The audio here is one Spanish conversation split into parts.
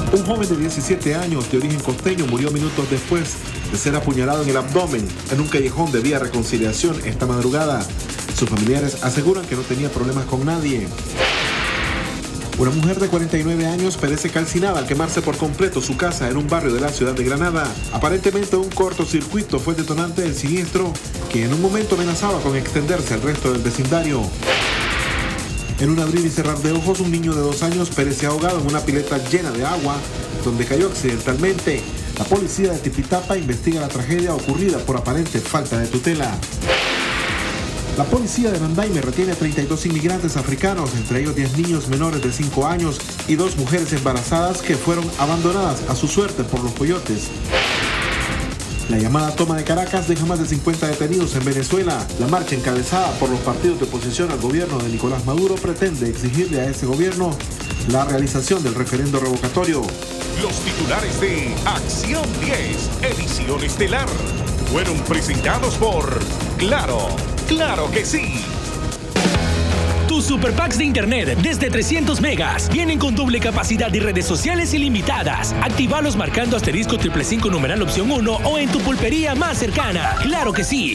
Un joven de 17 años de origen costeño murió minutos después de ser apuñalado en el abdomen en un callejón de Vía Reconciliación esta madrugada. Sus familiares aseguran que no tenía problemas con nadie. Una mujer de 49 años perece calcinada al quemarse por completo su casa en un barrio de la ciudad de Granada. Aparentemente un cortocircuito fue el detonante del siniestro, que en un momento amenazaba con extenderse al resto del vecindario. En un abrir y cerrar de ojos, un niño de 2 años perece ahogado en una pileta llena de agua, donde cayó accidentalmente. La policía de Tipitapa investiga la tragedia ocurrida por aparente falta de tutela. La policía de Nandaime retiene a 32 inmigrantes africanos, entre ellos 10 niños menores de 5 años y 2 mujeres embarazadas que fueron abandonadas a su suerte por los coyotes. La llamada toma de Caracas deja más de 50 detenidos en Venezuela. La marcha encabezada por los partidos de oposición al gobierno de Nicolás Maduro pretende exigirle a ese gobierno la realización del referendo revocatorio. Los titulares de Acción 10, edición estelar, fueron presentados por Claro, Claro que sí. Tus super packs de internet desde 300 megas vienen con doble capacidad y redes sociales ilimitadas. Actívalos marcando asterisco 555 numeral opción 1 o en tu pulpería más cercana. ¡Claro que sí!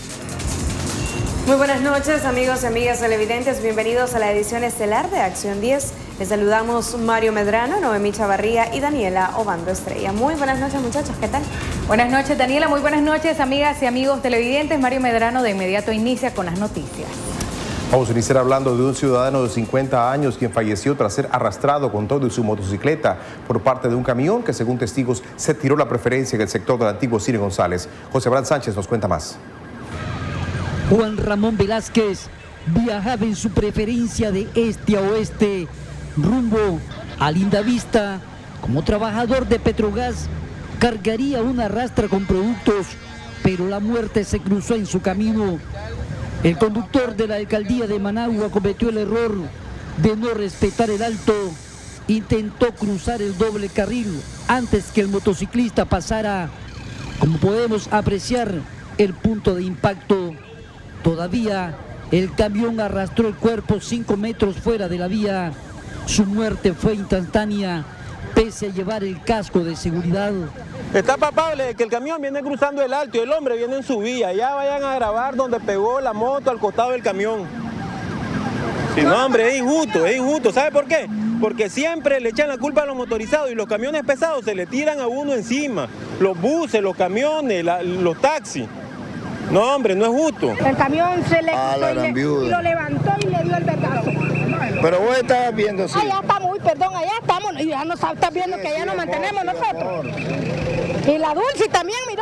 Muy buenas noches, amigos y amigas televidentes. Bienvenidos a la edición estelar de Acción 10. Les saludamos Mario Medrano, Noemí Chavarría y Daniela Obando Estrella. Muy buenas noches, muchachos. ¿Qué tal? Buenas noches, Daniela. Muy buenas noches, amigas y amigos televidentes. Mario Medrano de inmediato inicia con las noticias. Vamos a iniciar hablando de un ciudadano de 50 años quien falleció tras ser arrastrado con todo y su motocicleta por parte de un camión que, según testigos, se tiró la preferencia en el sector del antiguo Cine González. José Abraham Sánchez nos cuenta más. Juan Ramón Velázquez viajaba en su preferencia de este a oeste, rumbo a Lindavista. Como trabajador de Petrogas, cargaría una rastra con productos, pero la muerte se cruzó en su camino. El conductor de la alcaldía de Managua cometió el error de no respetar el alto. Intentó cruzar el doble carril antes que el motociclista pasara. Como podemos apreciar el punto de impacto, todavía el camión arrastró el cuerpo 5 metros fuera de la vía. Su muerte fue instantánea, pese a llevar el casco de seguridad. Está palpable de que el camión viene cruzando el alto y el hombre viene en su vía. Ya vayan a grabar donde pegó la moto al costado del camión. Sí, no, hombre, es injusto. ¿Sabe por qué? Porque siempre le echan la culpa a los motorizados y los camiones pesados se le tiran a uno encima. Los buses, los camiones, los taxis. No, hombre, no es justo. El camión se le y lo levantó y le dio el vergazo. Pero vos estabas viendo, sí. Allá estamos, allá estamos. Y ya no estás viendo que allá nos mantenemos nosotros. Y la Dulce también, miró.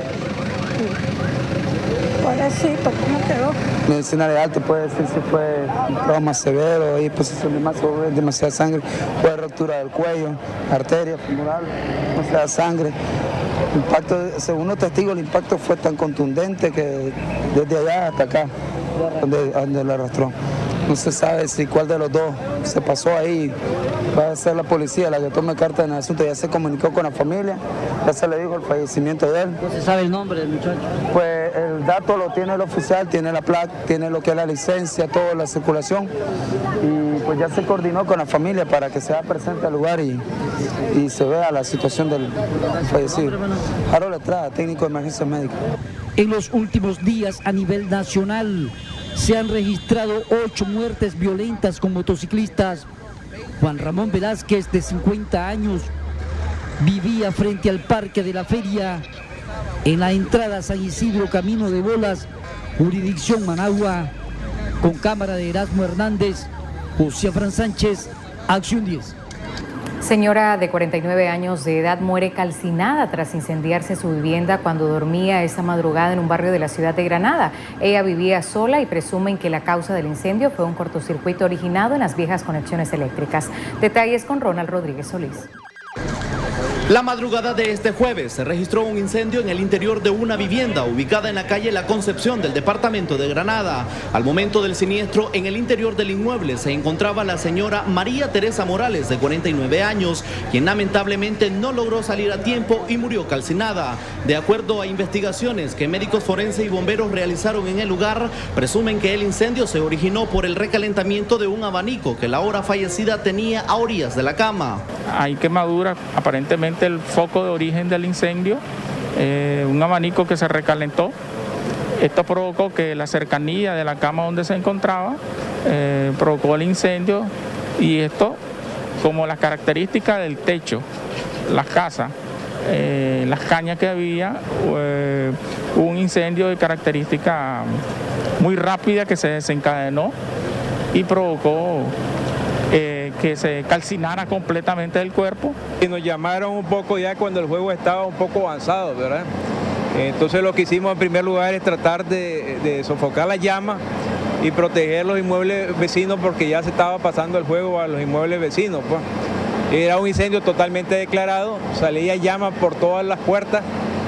Pobrecito, ¿cómo quedó? Medicina de alto puede decir si fue un trauma severo, ahí posición de demasiada sangre, fue rotura del cuello, arteria femoral, demasiada sangre. Impacto, según los testigos, el impacto fue tan contundente que desde allá hasta acá, donde lo arrastró. No se sabe si cuál de los dos se pasó ahí. Va a ser la policía la que tome carta en el asunto. Ya se comunicó con la familia, ya se le dijo el fallecimiento de él. ¿No se sabe el nombre del muchacho? Pues el dato lo tiene el oficial, tiene la placa, tiene lo que es la licencia, toda la circulación. Y pues ya se coordinó con la familia para que sea presente al lugar y se vea la situación del fallecido. Harold Estrada, técnico de emergencia médica. En los últimos días a nivel nacional se han registrado 8 muertes violentas con motociclistas. Juan Ramón Velázquez, de 50 años, vivía frente al Parque de la Feria, en la entrada a San Isidro, Camino de Bolas, jurisdicción Managua. Con cámara de Erasmo Hernández, José Abraham Sánchez, Acción 10. Señora de 49 años de edad muere calcinada tras incendiarse su vivienda cuando dormía esta madrugada en un barrio de la ciudad de Granada. Ella vivía sola y presumen que la causa del incendio fue un cortocircuito originado en las viejas conexiones eléctricas. Detalles con Ronald Rodríguez Solís. La madrugada de este jueves se registró un incendio en el interior de una vivienda ubicada en la calle La Concepción del departamento de Granada. Al momento del siniestro, en el interior del inmueble se encontraba la señora María Teresa Morales, de 49 años, quien lamentablemente no logró salir a tiempo y murió calcinada. De acuerdo a investigaciones que médicos forenses y bomberos realizaron en el lugar, presumen que el incendio se originó por el recalentamiento de un abanico que la ahora fallecida tenía a orillas de la cama. Hay quemadura, aparentemente el foco de origen del incendio, un abanico que se recalentó. Esto provocó que la cercanía de la cama donde se encontraba provocó el incendio, y esto, como las características del techo, las casas, las cañas que había, hubo un incendio de característica muy rápida que se desencadenó y provocó que se calcinara completamente el cuerpo. Y nos llamaron un poco ya cuando el juego estaba un poco avanzado, ¿verdad? Entonces lo que hicimos en primer lugar es tratar de sofocar la llama y proteger los inmuebles vecinos, porque ya se estaba pasando el fuego a los inmuebles vecinos, pues. Era un incendio totalmente declarado, salía llama por todas las puertas,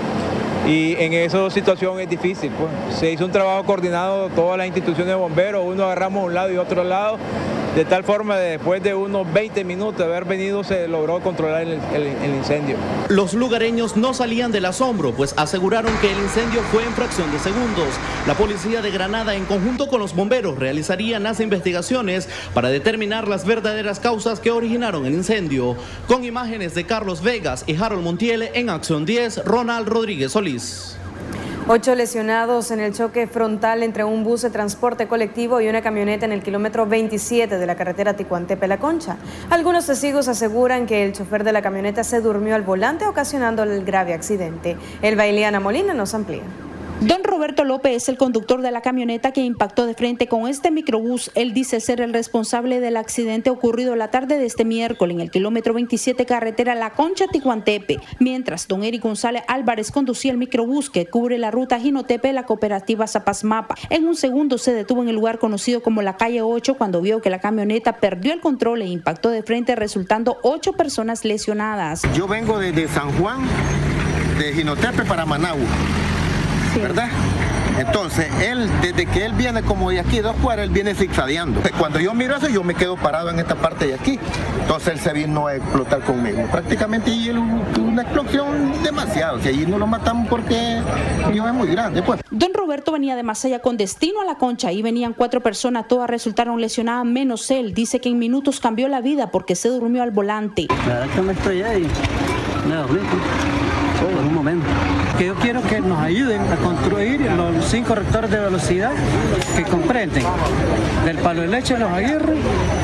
y en esa situación es difícil, pues. Se hizo un trabajo coordinado de todas las instituciones de bomberos, uno agarramos un lado y otro lado, de tal forma que después de unos 20 minutos de haber venido se logró controlar el incendio. Los lugareños no salían del asombro, pues aseguraron que el incendio fue en fracción de segundos. La policía de Granada, en conjunto con los bomberos, realizarían las investigaciones para determinar las verdaderas causas que originaron el incendio. Con imágenes de Carlos Vegas y Harold Montiel, en Acción 10, Ronald Rodríguez Solís. 8 lesionados en el choque frontal entre un bus de transporte colectivo y una camioneta en el kilómetro 27 de la carretera Ticuantepe-La Concha. Algunos testigos aseguran que el chofer de la camioneta se durmió al volante, ocasionando el grave accidente. Elba Ileana Molina nos amplía. Don Roberto López es el conductor de la camioneta que impactó de frente con este microbús. Él dice ser el responsable del accidente ocurrido la tarde de este miércoles en el kilómetro 27 carretera La Concha-Ticuantepe, mientras don Eric González Álvarez conducía el microbús que cubre la ruta Jinotepe de la cooperativa Zapasmapa. En un segundo se detuvo en el lugar conocido como la calle 8 cuando vio que la camioneta perdió el control e impactó de frente, resultando 8 personas lesionadas. Yo vengo desde San Juan, de Jinotepe para Managua. ¿Verdad? Entonces, desde que él viene como de aquí, 2 cuadras, él viene zigzagueando. Cuando yo miro eso, yo me quedo parado en esta parte de aquí. Entonces él se vino a explotar conmigo. Prácticamente y una explosión demasiado. Si allí no lo matamos porque Dios es muy grande, pues. Don Roberto venía de Masaya con destino a La Concha y venían 4 personas, todas resultaron lesionadas menos él. Dice que en minutos cambió la vida porque se durmió al volante. La verdad que me estoy ahí, me dormí por un momento. Que yo quiero que nos ayuden a construir los 5 reactores de velocidad que comprenden del Palo de Leche de Los Aguirre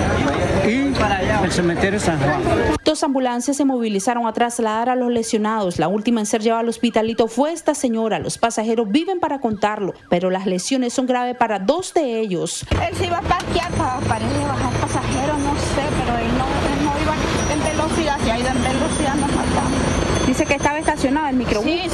y el cementerio San Juan. 2 ambulancias se movilizaron a trasladar a los lesionados. La última en ser llevada al hospitalito fue esta señora. Los pasajeros viven para contarlo, pero las lesiones son graves para 2 de ellos. Él se iba a parquear para ir a bajar pasajeros, no sé, pero él no iba en velocidad. Si ha ido en velocidad nos matamos. Dice que estaba estacionado el microbús. Sí.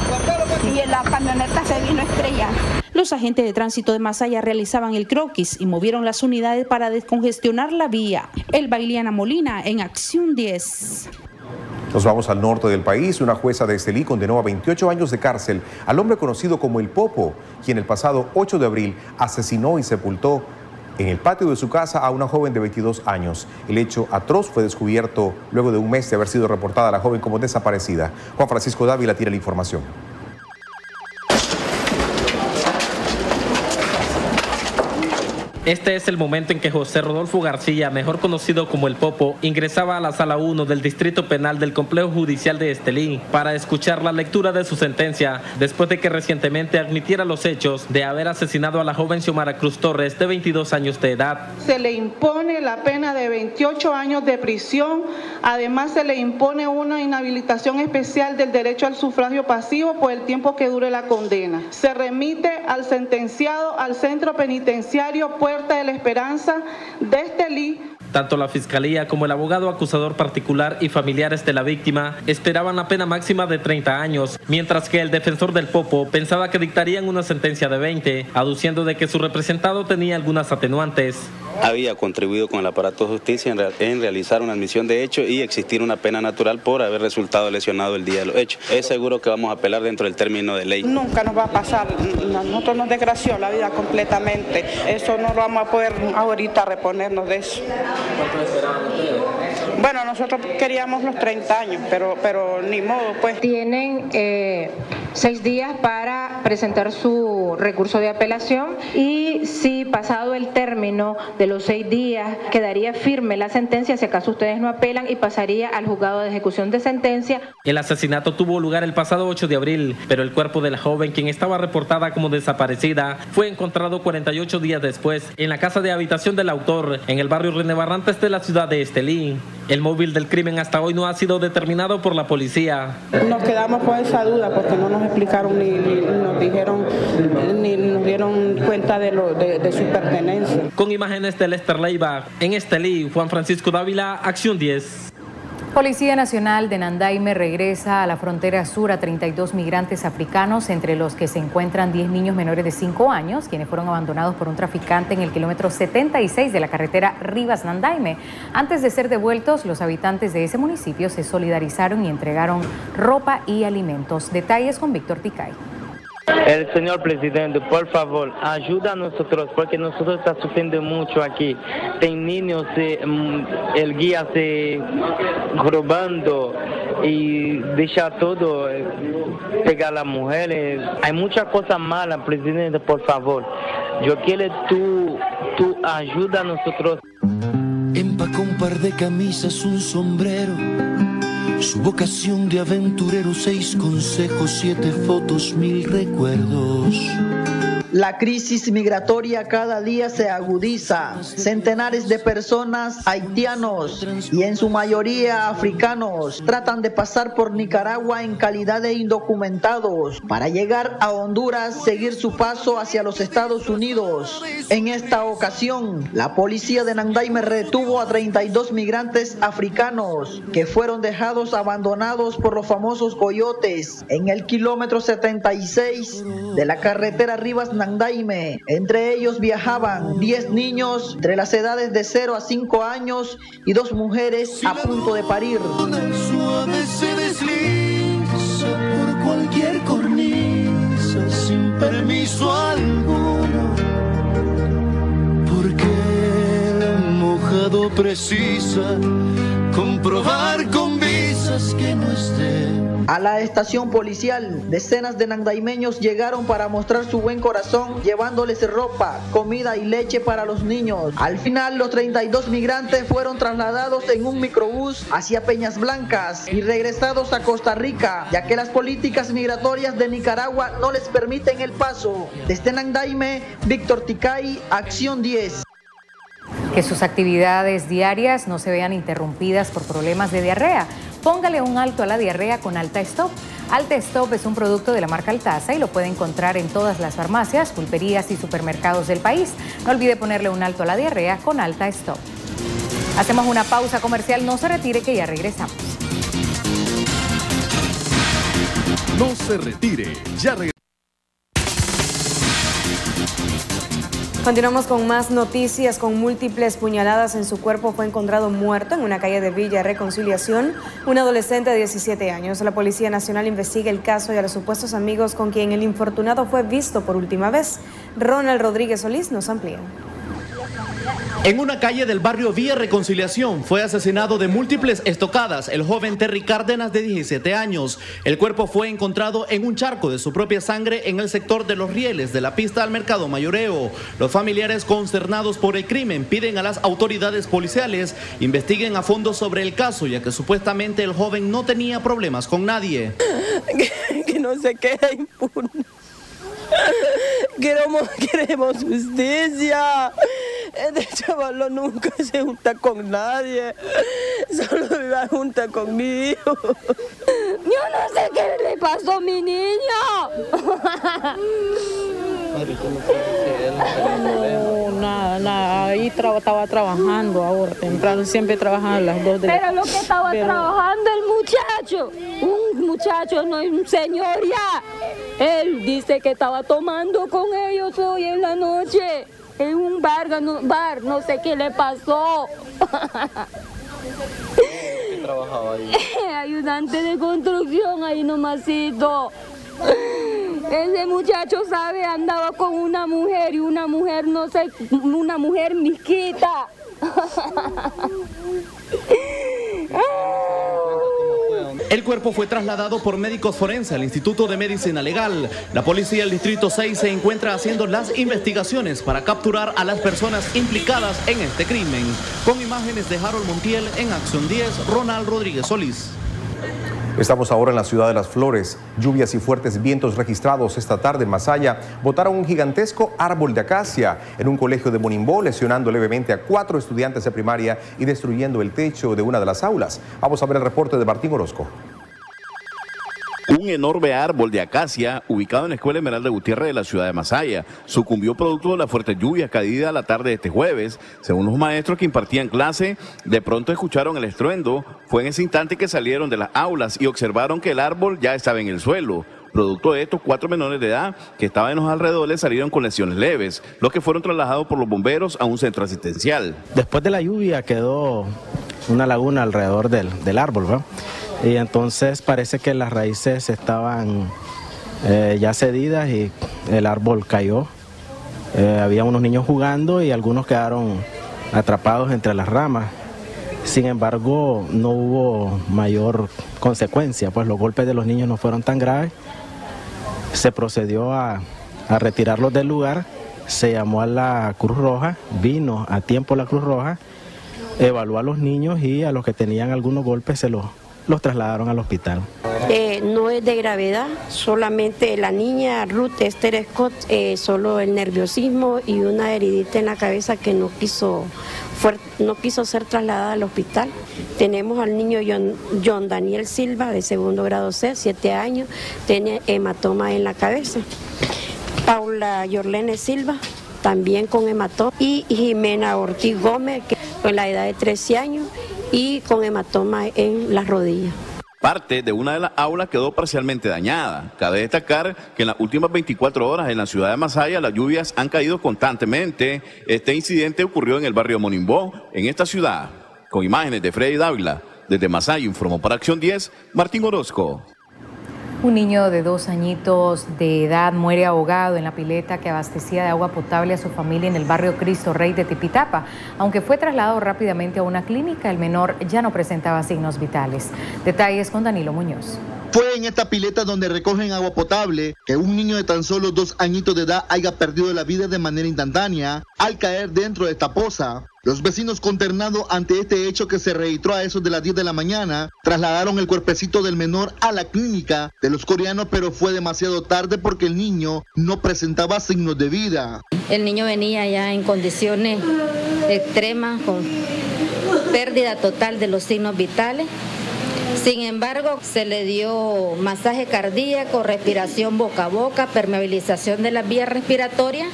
Y la camioneta se vino a estrellar. Los agentes de tránsito de Masaya realizaban el croquis y movieron las unidades para descongestionar la vía. Elba Ileana Molina, en Acción 10. Nos vamos al norte del país. Una jueza de Estelí condenó a 28 años de cárcel al hombre conocido como El Popo, quien el pasado 8 de abril asesinó y sepultó en el patio de su casa a una joven de 22 años. El hecho atroz fue descubierto luego de un mes de haber sido reportada la joven como desaparecida. Juan Francisco Dávila tiene la información. Este es el momento en que José Rodolfo García, mejor conocido como El Popo, ingresaba a la Sala 1 del Distrito Penal del Complejo Judicial de Estelí para escuchar la lectura de su sentencia, después de que recientemente admitiera los hechos de haber asesinado a la joven Xiomara Cruz Torres, de 22 años de edad. Se le impone la pena de 28 años de prisión, además se le impone una inhabilitación especial del derecho al sufragio pasivo por el tiempo que dure la condena. Se remite al sentenciado al centro penitenciario Puerta de la Esperanza de Estelí. Tanto la Fiscalía como el abogado acusador particular y familiares de la víctima esperaban la pena máxima de 30 años, mientras que el defensor del Popo pensaba que dictarían una sentencia de 20, aduciendo de que su representado tenía algunas atenuantes. había contribuido con el aparato de justicia en realizar una admisión de hecho y existir una pena natural por haber resultado lesionado el día de los hechos. Es seguro que vamos a apelar dentro del término de ley. Nunca nos va a pasar, nosotros nos desgració la vida completamente, eso no lo vamos a poder ahorita reponernos de eso. ¿Cuánto esperaban ustedes? Bueno, nosotros queríamos los 30 años, pero ni modo, pues. Tienen 6 días para presentar su recurso de apelación y si pasado el término de los 6 días quedaría firme la sentencia, si acaso ustedes no apelan, y pasaría al juzgado de ejecución de sentencia. El asesinato tuvo lugar el pasado 8 de abril, pero el cuerpo de la joven, quien estaba reportada como desaparecida, fue encontrado 48 días después en la casa de habitación del autor en el barrio René Barrantes de la ciudad de Estelí. El móvil del crimen hasta hoy no ha sido determinado por la policía. Nos quedamos con esa duda porque no nos explicaron ni nos dijeron ni nos dieron cuenta de su pertenencia. Con imágenes de Lester Leiva, en Estelí, Juan Francisco Dávila, Acción 10. Policía Nacional de Nandaime regresa a la frontera sur a 32 migrantes africanos, entre los que se encuentran 10 niños menores de 5 años, quienes fueron abandonados por un traficante en el kilómetro 76 de la carretera Rivas-Nandaime. Antes de ser devueltos, los habitantes de ese municipio se solidarizaron y entregaron ropa y alimentos. Detalles con Víctor Ticay. El señor presidente, por favor, ayuda a nosotros, porque nosotros estamos sufriendo mucho aquí. Ten niños, el guía se robando y deja todo, pegar a las mujeres. Hay muchas cosas malas, presidente, por favor. Yo quiero tu ayuda a nosotros. Empacó un par de camisas, un sombrero, su vocación de aventurero, 6 consejos, 7 fotos, 1000 recuerdos. La crisis migratoria cada día se agudiza. Centenares de personas haitianos y en su mayoría africanos tratan de pasar por Nicaragua en calidad de indocumentados para llegar a Honduras, seguir su paso hacia los Estados Unidos. En esta ocasión, la policía de Nandaime retuvo a 32 migrantes africanos que fueron dejados abandonados por los famosos coyotes en el kilómetro 76 de la carretera Rivas-Nandaime. Entre ellos viajaban 10 niños entre las edades de 0 a 5 años y 2 mujeres a punto de parir. Suave se desliza por cualquier cornisa sin permiso alguno, porque el mojado precisa comprobar con visas que no esté. A la estación policial, decenas de nandaimeños llegaron para mostrar su buen corazón, llevándoles ropa, comida y leche para los niños. Al final, los 32 migrantes fueron trasladados en un microbús hacia Peñas Blancas y regresados a Costa Rica, ya que las políticas migratorias de Nicaragua no les permiten el paso. Desde Nandaime, Víctor Ticay, Acción 10. Que sus actividades diarias no se vean interrumpidas por problemas de diarrea. Póngale un alto a la diarrea con Alta Stop. Alta Stop es un producto de la marca Altaza y lo puede encontrar en todas las farmacias, pulperías y supermercados del país. No olvide ponerle un alto a la diarrea con Alta Stop. Hacemos una pausa comercial, no se retire que ya regresamos. No se retire, ya regresamos. Continuamos con más noticias. Con múltiples puñaladas en su cuerpo fue encontrado muerto en una calle de Villa Reconciliación un adolescente de 17 años. La Policía Nacional investiga el caso y a los supuestos amigos con quien el infortunado fue visto por última vez. Ronald Rodríguez Solís nos amplía. En una calle del barrio Villa Reconciliación fue asesinado de múltiples estocadas el joven Terry Cárdenas de 17 años. El cuerpo fue encontrado en un charco de su propia sangre en el sector de Los Rieles de la pista al Mercado Mayoreo. Los familiares consternados por el crimen piden a las autoridades policiales investiguen a fondo sobre el caso, ya que supuestamente el joven no tenía problemas con nadie. Que no se quede impune. Queremos justicia. Este chaval nunca se junta con nadie, solo vive junta conmigo. Yo no sé qué le pasó a mi niño. No, nada, ahí estaba trabajando ahora temprano, siempre trabajaba a las 2 de la tarde. Pero lo que estaba trabajando un muchacho, no es un señor ya. Él dice que estaba tomando con ellos hoy en la noche. en un bar, no sé qué le pasó. ¿Qué trabajaba ahí? Ayudante de construcción ahí nomasito. Ese muchacho, sabe, andaba con una mujer y una mujer, no sé, una mujer misquita. El cuerpo fue trasladado por médicos forenses al Instituto de Medicina Legal. La policía del Distrito 6 se encuentra haciendo las investigaciones para capturar a las personas implicadas en este crimen. Con imágenes de Harold Montiel, en Acción 10, Ronald Rodríguez Solís. Estamos ahora en la ciudad de Las Flores. Lluvias y fuertes vientos registrados esta tarde en Masaya botaron un gigantesco árbol de acacia en un colegio de Monimbó, lesionando levemente a 4 estudiantes de primaria y destruyendo el techo de una de las aulas. Vamos a ver el reporte de Martín Orozco. Un enorme árbol de acacia ubicado en la Escuela Esmeralda Gutiérrez de la ciudad de Masaya sucumbió producto de la fuerte lluvia caída la tarde de este jueves. Según los maestros que impartían clase, de pronto escucharon el estruendo. Fue en ese instante que salieron de las aulas y observaron que el árbol ya estaba en el suelo. Producto de estos, 4 menores de edad que estaban en los alrededores salieron con lesiones leves, los que fueron trasladados por los bomberos a un centro asistencial. Después de la lluvia quedó una laguna alrededor del árbol, ¿verdad? Y entonces parece que las raíces estaban ya cedidas y el árbol cayó. Había unos niños jugando y algunos quedaron atrapados entre las ramas. Sin embargo, no hubo mayor consecuencia, pues los golpes de los niños no fueron tan graves. Se procedió a retirarlos del lugar, se llamó a la Cruz Roja, vino a tiempo la Cruz Roja, evaluó a los niños y a los que tenían algunos golpes se los trasladaron al hospital. No es de gravedad, solamente la niña Ruth Esther Scott, solo el nerviosismo y una heridita en la cabeza que no quiso ser trasladada al hospital. Tenemos al niño John Daniel Silva, de 2º grado C, 7 años, tiene hematoma en la cabeza. Paula Yorlene Silva, también con hematoma, y Jimena Ortiz Gómez, que con la edad de 13 años, y con hematoma en las rodillas. Parte de una de las aulas quedó parcialmente dañada. Cabe destacar que en las últimas 24 horas en la ciudad de Masaya las lluvias han caído constantemente. Este incidente ocurrió en el barrio Monimbó, en esta ciudad. Con imágenes de Freddy Dávila, desde Masaya informó para Acción 10, Martín Orozco. Un niño de 2 añitos de edad muere ahogado en la pileta que abastecía de agua potable a su familia en el barrio Cristo Rey de Tipitapa. Aunque fue trasladado rápidamente a una clínica, el menor ya no presentaba signos vitales. Detalles con Danilo Muñoz. Fue en esta pileta donde recogen agua potable que un niño de tan solo 2 añitos de edad haya perdido la vida de manera instantánea al caer dentro de esta poza. Los vecinos, consternados ante este hecho que se registró a eso de las 10 de la mañana, trasladaron el cuerpecito del menor a la clínica de los coreanos, pero fue demasiado tarde porque el niño no presentaba signos de vida. El niño venía ya en condiciones extremas, con pérdida total de los signos vitales. Sin embargo, se le dio masaje cardíaco, respiración boca a boca, permeabilización de las vías respiratorias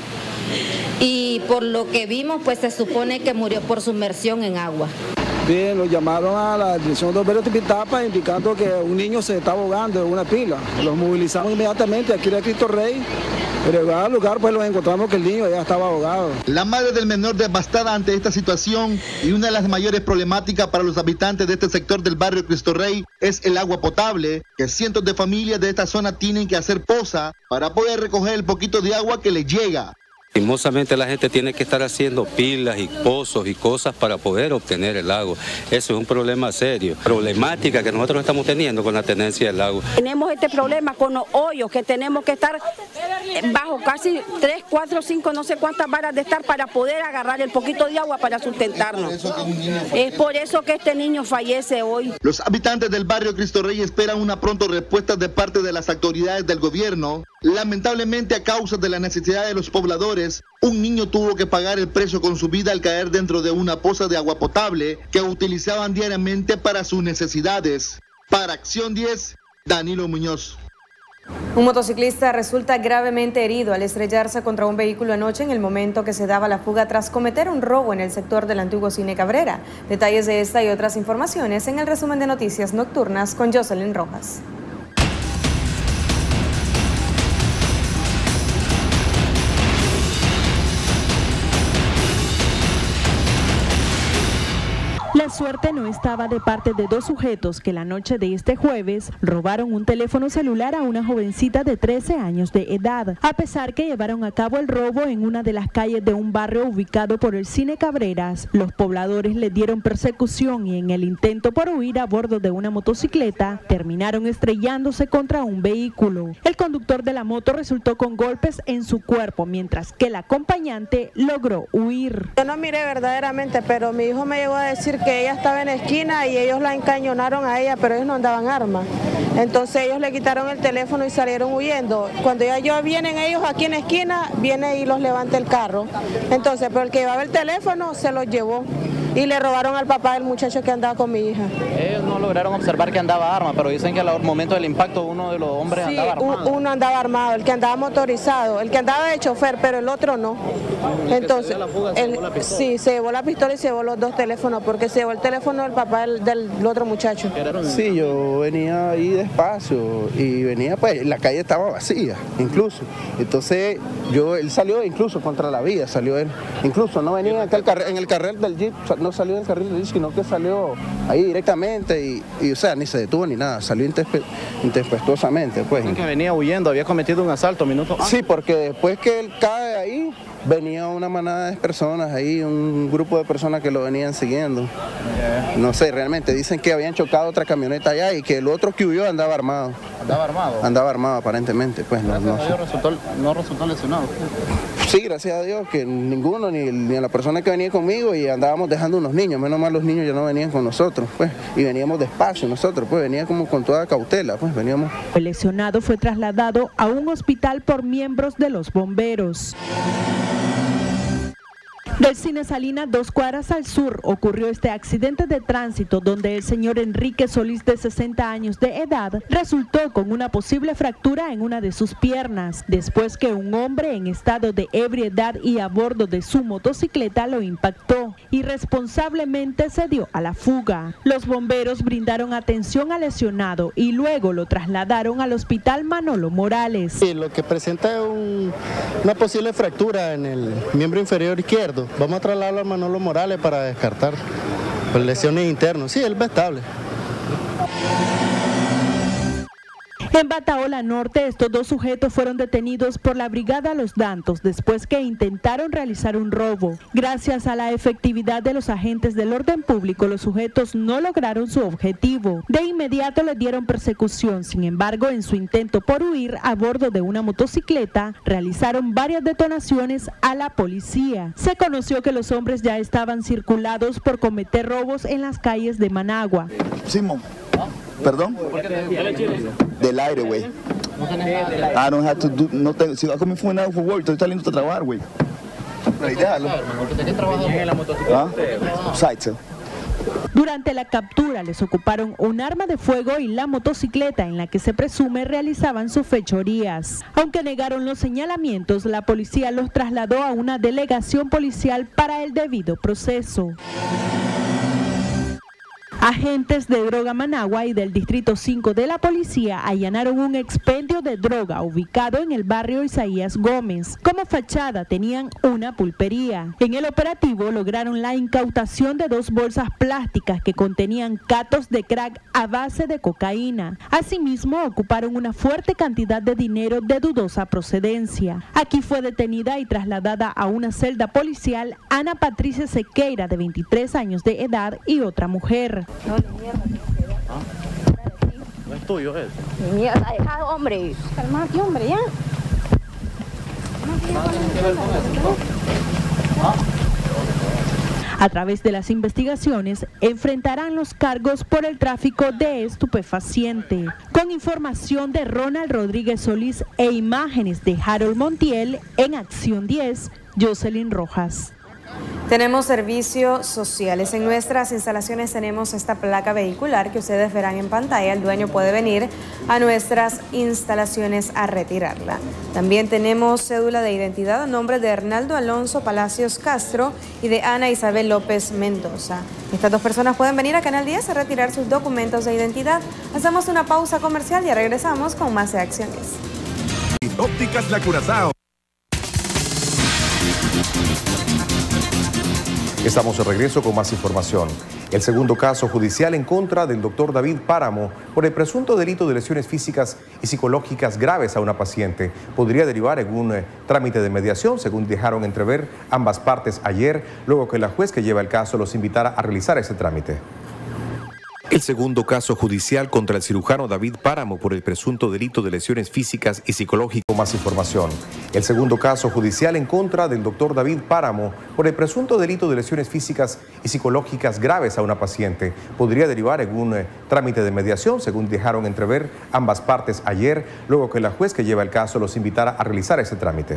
y por lo que vimos, pues se supone que murió por sumersión en agua. Bien, lo llamaron a la dirección de bomberos de Tipitapa indicando que un niño se estaba ahogando en una pila. Los movilizamos inmediatamente aquí de Cristo Rey, pero al lugar pues los encontramos que el niño ya estaba ahogado. La madre del menor devastada ante esta situación y una de las mayores problemáticas para los habitantes de este sector del barrio Cristo Rey es el agua potable, que cientos de familias de esta zona tienen que hacer poza para poder recoger el poquito de agua que les llega. Lastimosamente la gente tiene que estar haciendo pilas y pozos y cosas para poder obtener el agua. Eso es un problema serio, problemática que nosotros estamos teniendo con la tenencia del agua. Tenemos este problema con los hoyos que tenemos que estar bajo casi 3, 4, 5, no sé cuántas varas de estar para poder agarrar el poquito de agua para sustentarnos. Es por eso que este niño fallece hoy. Los habitantes del barrio Cristo Rey esperan una pronta respuesta de parte de las autoridades del gobierno. Lamentablemente, a causa de la necesidad de los pobladores, un niño tuvo que pagar el precio con su vida al caer dentro de una poza de agua potable que utilizaban diariamente para sus necesidades. Para Acción 10, Danilo Muñoz. Un motociclista resulta gravemente herido al estrellarse contra un vehículo anoche en el momento que se daba la fuga tras cometer un robo en el sector del antiguo Cine Cabrera. Detalles de esta y otras informaciones en el resumen de Noticias Nocturnas con Jocelyn Rojas. suerte no estaba de parte de dos sujetos que la noche de este jueves robaron un teléfono celular a una jovencita de 13 años de edad, a pesar que llevaron a cabo el robo en una de las calles de un barrio ubicado por el Cine Cabreras. Los pobladores le dieron persecución y en el intento por huir a bordo de una motocicleta terminaron estrellándose contra un vehículo. El conductor de la moto resultó con golpes en su cuerpo, mientras que el acompañante logró huir. Yo no miré verdaderamente, pero mi hijo me llegó a decir que ella estaba en la esquina y ellos la encañonaron a ella, pero ellos no andaban armas. Entonces ellos le quitaron el teléfono y salieron huyendo. Cuando ya vienen ellos aquí en la esquina, viene y los levanta el carro. Entonces, pero el que llevaba el teléfono se los llevó y le robaron al papá del muchacho que andaba con mi hija. Ellos no lograron observar que andaba arma, pero dicen que al momento del impacto uno de los hombres andaba armado. Uno andaba armado, el que andaba motorizado, el que andaba de chofer, pero el otro no. Entonces, sí, se llevó la pistola y se llevó los dos teléfonos, porque se llevó el teléfono del papá del otro muchacho. Sí, yo venía ahí despacio y venía, pues la calle estaba vacía, incluso. Entonces, él salió incluso contra la vía, salió él. Incluso no venía en el carril del jeep, no salió del carril del jeep, sino que salió ahí directamente y o sea, ni se detuvo ni nada, salió intempestuosamente, pues. Que venía huyendo, había cometido un asalto minutos antes. Sí, porque después que él cae ahí, venía una manada de personas ahí, un grupo de personas que lo venían siguiendo. No sé, realmente dicen que habían chocado otra camioneta allá y que el otro que huyó andaba armado. ¿Andaba armado? Andaba armado aparentemente, pues no sé. No resultó lesionado. Sí, gracias a Dios que ninguno, ni a la persona que venía conmigo, y andábamos dejando unos niños, menos mal los niños ya no venían con nosotros, pues, y veníamos despacio nosotros, pues, venía como con toda cautela, pues, veníamos. El lesionado fue trasladado a un hospital por miembros de los bomberos. Del Cine Salinas, 2 cuadras al sur, ocurrió este accidente de tránsito donde el señor Enrique Solís, de 60 años de edad, resultó con una posible fractura en una de sus piernas, después que un hombre en estado de ebriedad y a bordo de su motocicleta lo impactó y responsablemente se dio a la fuga. Los bomberos brindaron atención al lesionado y luego lo trasladaron al hospital Manolo Morales. Sí, lo que presenta es una posible fractura en el miembro inferior izquierdo. Vamos a trasladarlo al Manolo Morales para descartar lesiones internas. Sí, él va estable. En Bataola Norte, estos 2 sujetos fueron detenidos por la Brigada Los Dantos después que intentaron realizar un robo. Gracias a la efectividad de los agentes del orden público, los sujetos no lograron su objetivo. De inmediato les dieron persecución. Sin embargo, en su intento por huir a bordo de una motocicleta, realizaron varias detonaciones a la policía. Se conoció que los hombres ya estaban circulados por cometer robos en las calles de Managua. Simón. ¿Perdón? Del aire, güey. I don't have to do, no tengo, si como fue nada for work, estoy saliendo a trabajar, güey. Déjalo. ¿De qué trabajo en la motocicleta? Site. Durante la captura les ocuparon un arma de fuego y la motocicleta en la que se presume realizaban sus fechorías. Aunque negaron los señalamientos, la policía los trasladó a una delegación policial para el debido proceso. Agentes de Droga Managua y del Distrito 5 de la policía allanaron un expendio de droga ubicado en el barrio Isaías Gómez. Como fachada tenían una pulpería. En el operativo lograron la incautación de 2 bolsas plásticas que contenían catos de crack a base de cocaína. Asimismo, ocuparon una fuerte cantidad de dinero de dudosa procedencia. Aquí fue detenida y trasladada a una celda policial Ana Patricia Sequeira, de 23 años de edad, y otra mujer. No es tuyo, es. Mierda, deja, hombre. Calmate, hombre, ya. A través de las investigaciones, enfrentarán los cargos por el tráfico de estupefaciente. Con información de Ronald Rodríguez Solís e imágenes de Harold Montiel, en Acción 10, Jocelyn Rojas. Tenemos servicios sociales. En nuestras instalaciones tenemos esta placa vehicular que ustedes verán en pantalla. El dueño puede venir a nuestras instalaciones a retirarla. También tenemos cédula de identidad a nombre de Hernaldo Alonso Palacios Castro y de Ana Isabel López Mendoza. Estas 2 personas pueden venir a Canal 10 a retirar sus documentos de identidad. Hacemos una pausa comercial y ya regresamos con más de Acción 10. Ópticas La Curazao. Estamos de regreso con más información. El segundo caso judicial en contra del doctor David Páramo por el presunto delito de lesiones físicas y psicológicas graves a una paciente podría derivar en un trámite de mediación, según dejaron entrever ambas partes ayer, luego que la juez que lleva el caso los invitara a realizar ese trámite. El segundo caso judicial contra el cirujano David Páramo por el presunto delito de lesiones físicas y psicológicas. Más información. El segundo caso judicial en contra del doctor David Páramo por el presunto delito de lesiones físicas y psicológicas graves a una paciente podría derivar en un trámite de mediación, según dejaron entrever ambas partes ayer, luego que la juez que lleva el caso los invitara a realizar ese trámite.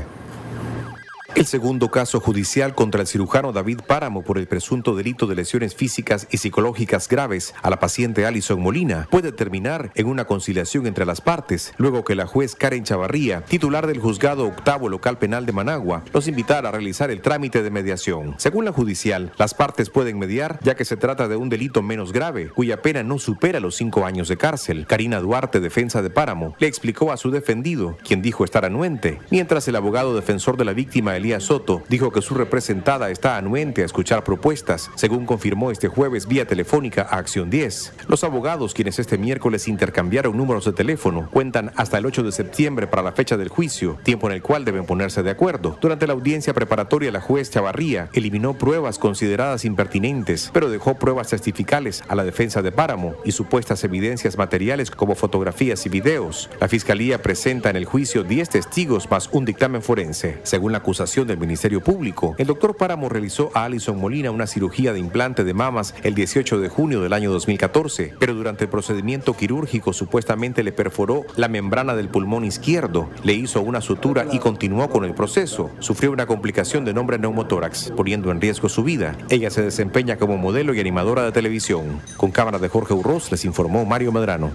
El segundo caso judicial contra el cirujano David Páramo por el presunto delito de lesiones físicas y psicológicas graves a la paciente Alison Molina puede terminar en una conciliación entre las partes, luego que la juez Karen Chavarría, titular del Juzgado Octavo Local Penal de Managua, los invitara a realizar el trámite de mediación. Según la judicial, las partes pueden mediar ya que se trata de un delito menos grave, cuya pena no supera los 5 años de cárcel. Karina Duarte, defensa de Páramo, le explicó a su defendido, quien dijo estar anuente, mientras el abogado defensor de la víctima, Elías Soto, dijo que su representada está anuente a escuchar propuestas, según confirmó este jueves vía telefónica a Acción 10. Los abogados, quienes este miércoles intercambiaron números de teléfono, cuentan hasta el 8 de septiembre para la fecha del juicio, tiempo en el cual deben ponerse de acuerdo. Durante la audiencia preparatoria, la juez Chavarría eliminó pruebas consideradas impertinentes, pero dejó pruebas testificales a la defensa de Páramo y supuestas evidencias materiales como fotografías y videos. La Fiscalía presenta en el juicio 10 testigos más un dictamen forense. Según la acusación del Ministerio Público, el doctor Páramo realizó a Alison Molina una cirugía de implante de mamas el 18 de junio del año 2014, pero durante el procedimiento quirúrgico supuestamente le perforó la membrana del pulmón izquierdo, le hizo una sutura y continuó con el proceso. Sufrió una complicación de nombre neumotórax, poniendo en riesgo su vida. Ella se desempeña como modelo y animadora de televisión. Con cámara de Jorge Urroz les informó Mario Medrano.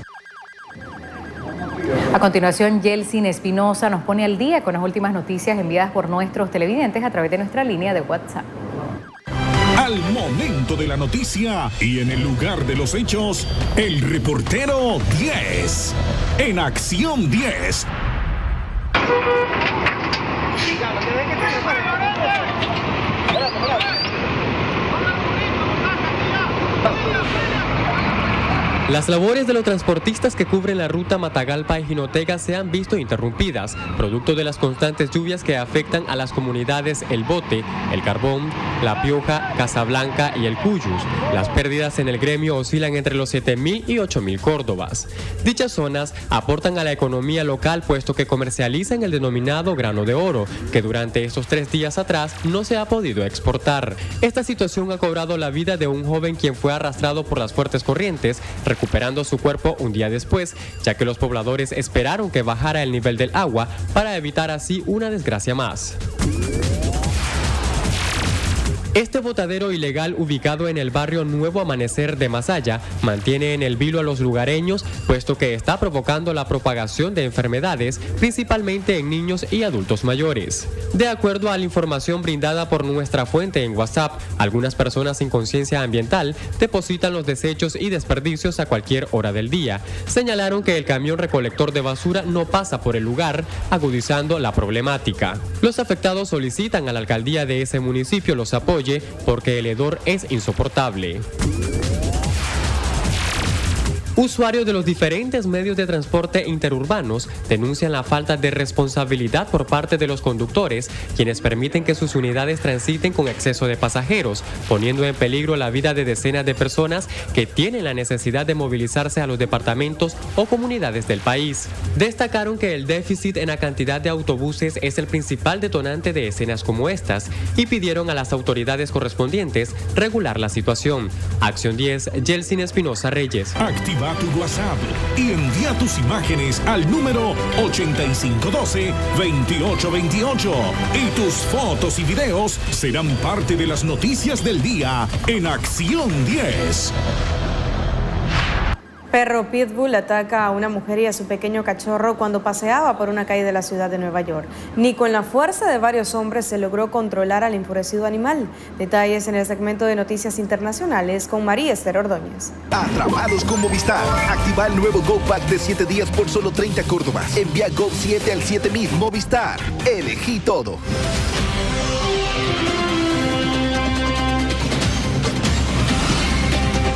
A continuación, Yeltsin Espinosa nos pone al día con las últimas noticias enviadas por nuestros televidentes a través de nuestra línea de WhatsApp. Al momento de la noticia y en el lugar de los hechos, el reportero 10. En Acción 10. Las labores de los transportistas que cubren la ruta Matagalpa y Jinotega se han visto interrumpidas, producto de las constantes lluvias que afectan a las comunidades El Bote, El Carbón, La Pioja, Casablanca y El Cuyus. Las pérdidas en el gremio oscilan entre los 7.000 y 8.000 córdobas. Dichas zonas aportan a la economía local puesto que comercializan el denominado grano de oro, que durante estos 3 días atrás no se ha podido exportar. Esta situación ha cobrado la vida de un joven quien fue arrastrado por las fuertes corrientes, recuperando su cuerpo un día después, ya que los pobladores esperaron que bajara el nivel del agua para evitar así una desgracia más. Este botadero ilegal ubicado en el barrio Nuevo Amanecer de Masaya mantiene en el vilo a los lugareños, puesto que está provocando la propagación de enfermedades, principalmente en niños y adultos mayores. De acuerdo a la información brindada por nuestra fuente en WhatsApp, algunas personas sin conciencia ambiental depositan los desechos y desperdicios a cualquier hora del día. Señalaron que el camión recolector de basura no pasa por el lugar, agudizando la problemática. Los afectados solicitan a la alcaldía de ese municipio los apoye porque el hedor es insoportable. Usuarios de los diferentes medios de transporte interurbanos denuncian la falta de responsabilidad por parte de los conductores, quienes permiten que sus unidades transiten con exceso de pasajeros, poniendo en peligro la vida de decenas de personas que tienen la necesidad de movilizarse a los departamentos o comunidades del país. Destacaron que el déficit en la cantidad de autobuses es el principal detonante de escenas como estas y pidieron a las autoridades correspondientes regular la situación. Acción 10, Yeltsin Espinosa Reyes. Activa tu WhatsApp y envía tus imágenes al número 8512-2828 y tus fotos y videos serán parte de las noticias del día en Acción 10. Perro pitbull ataca a una mujer y a su pequeño cachorro cuando paseaba por una calle de la ciudad de Nueva York. Ni con la fuerza de varios hombres se logró controlar al enfurecido animal. Detalles en el segmento de Noticias Internacionales con María Esther Ordóñez. Atrapados con Movistar. Activa el nuevo Go Pack de 7 días por solo 30 córdobas. Envía Go 7 al 7000. Movistar. Elegí todo.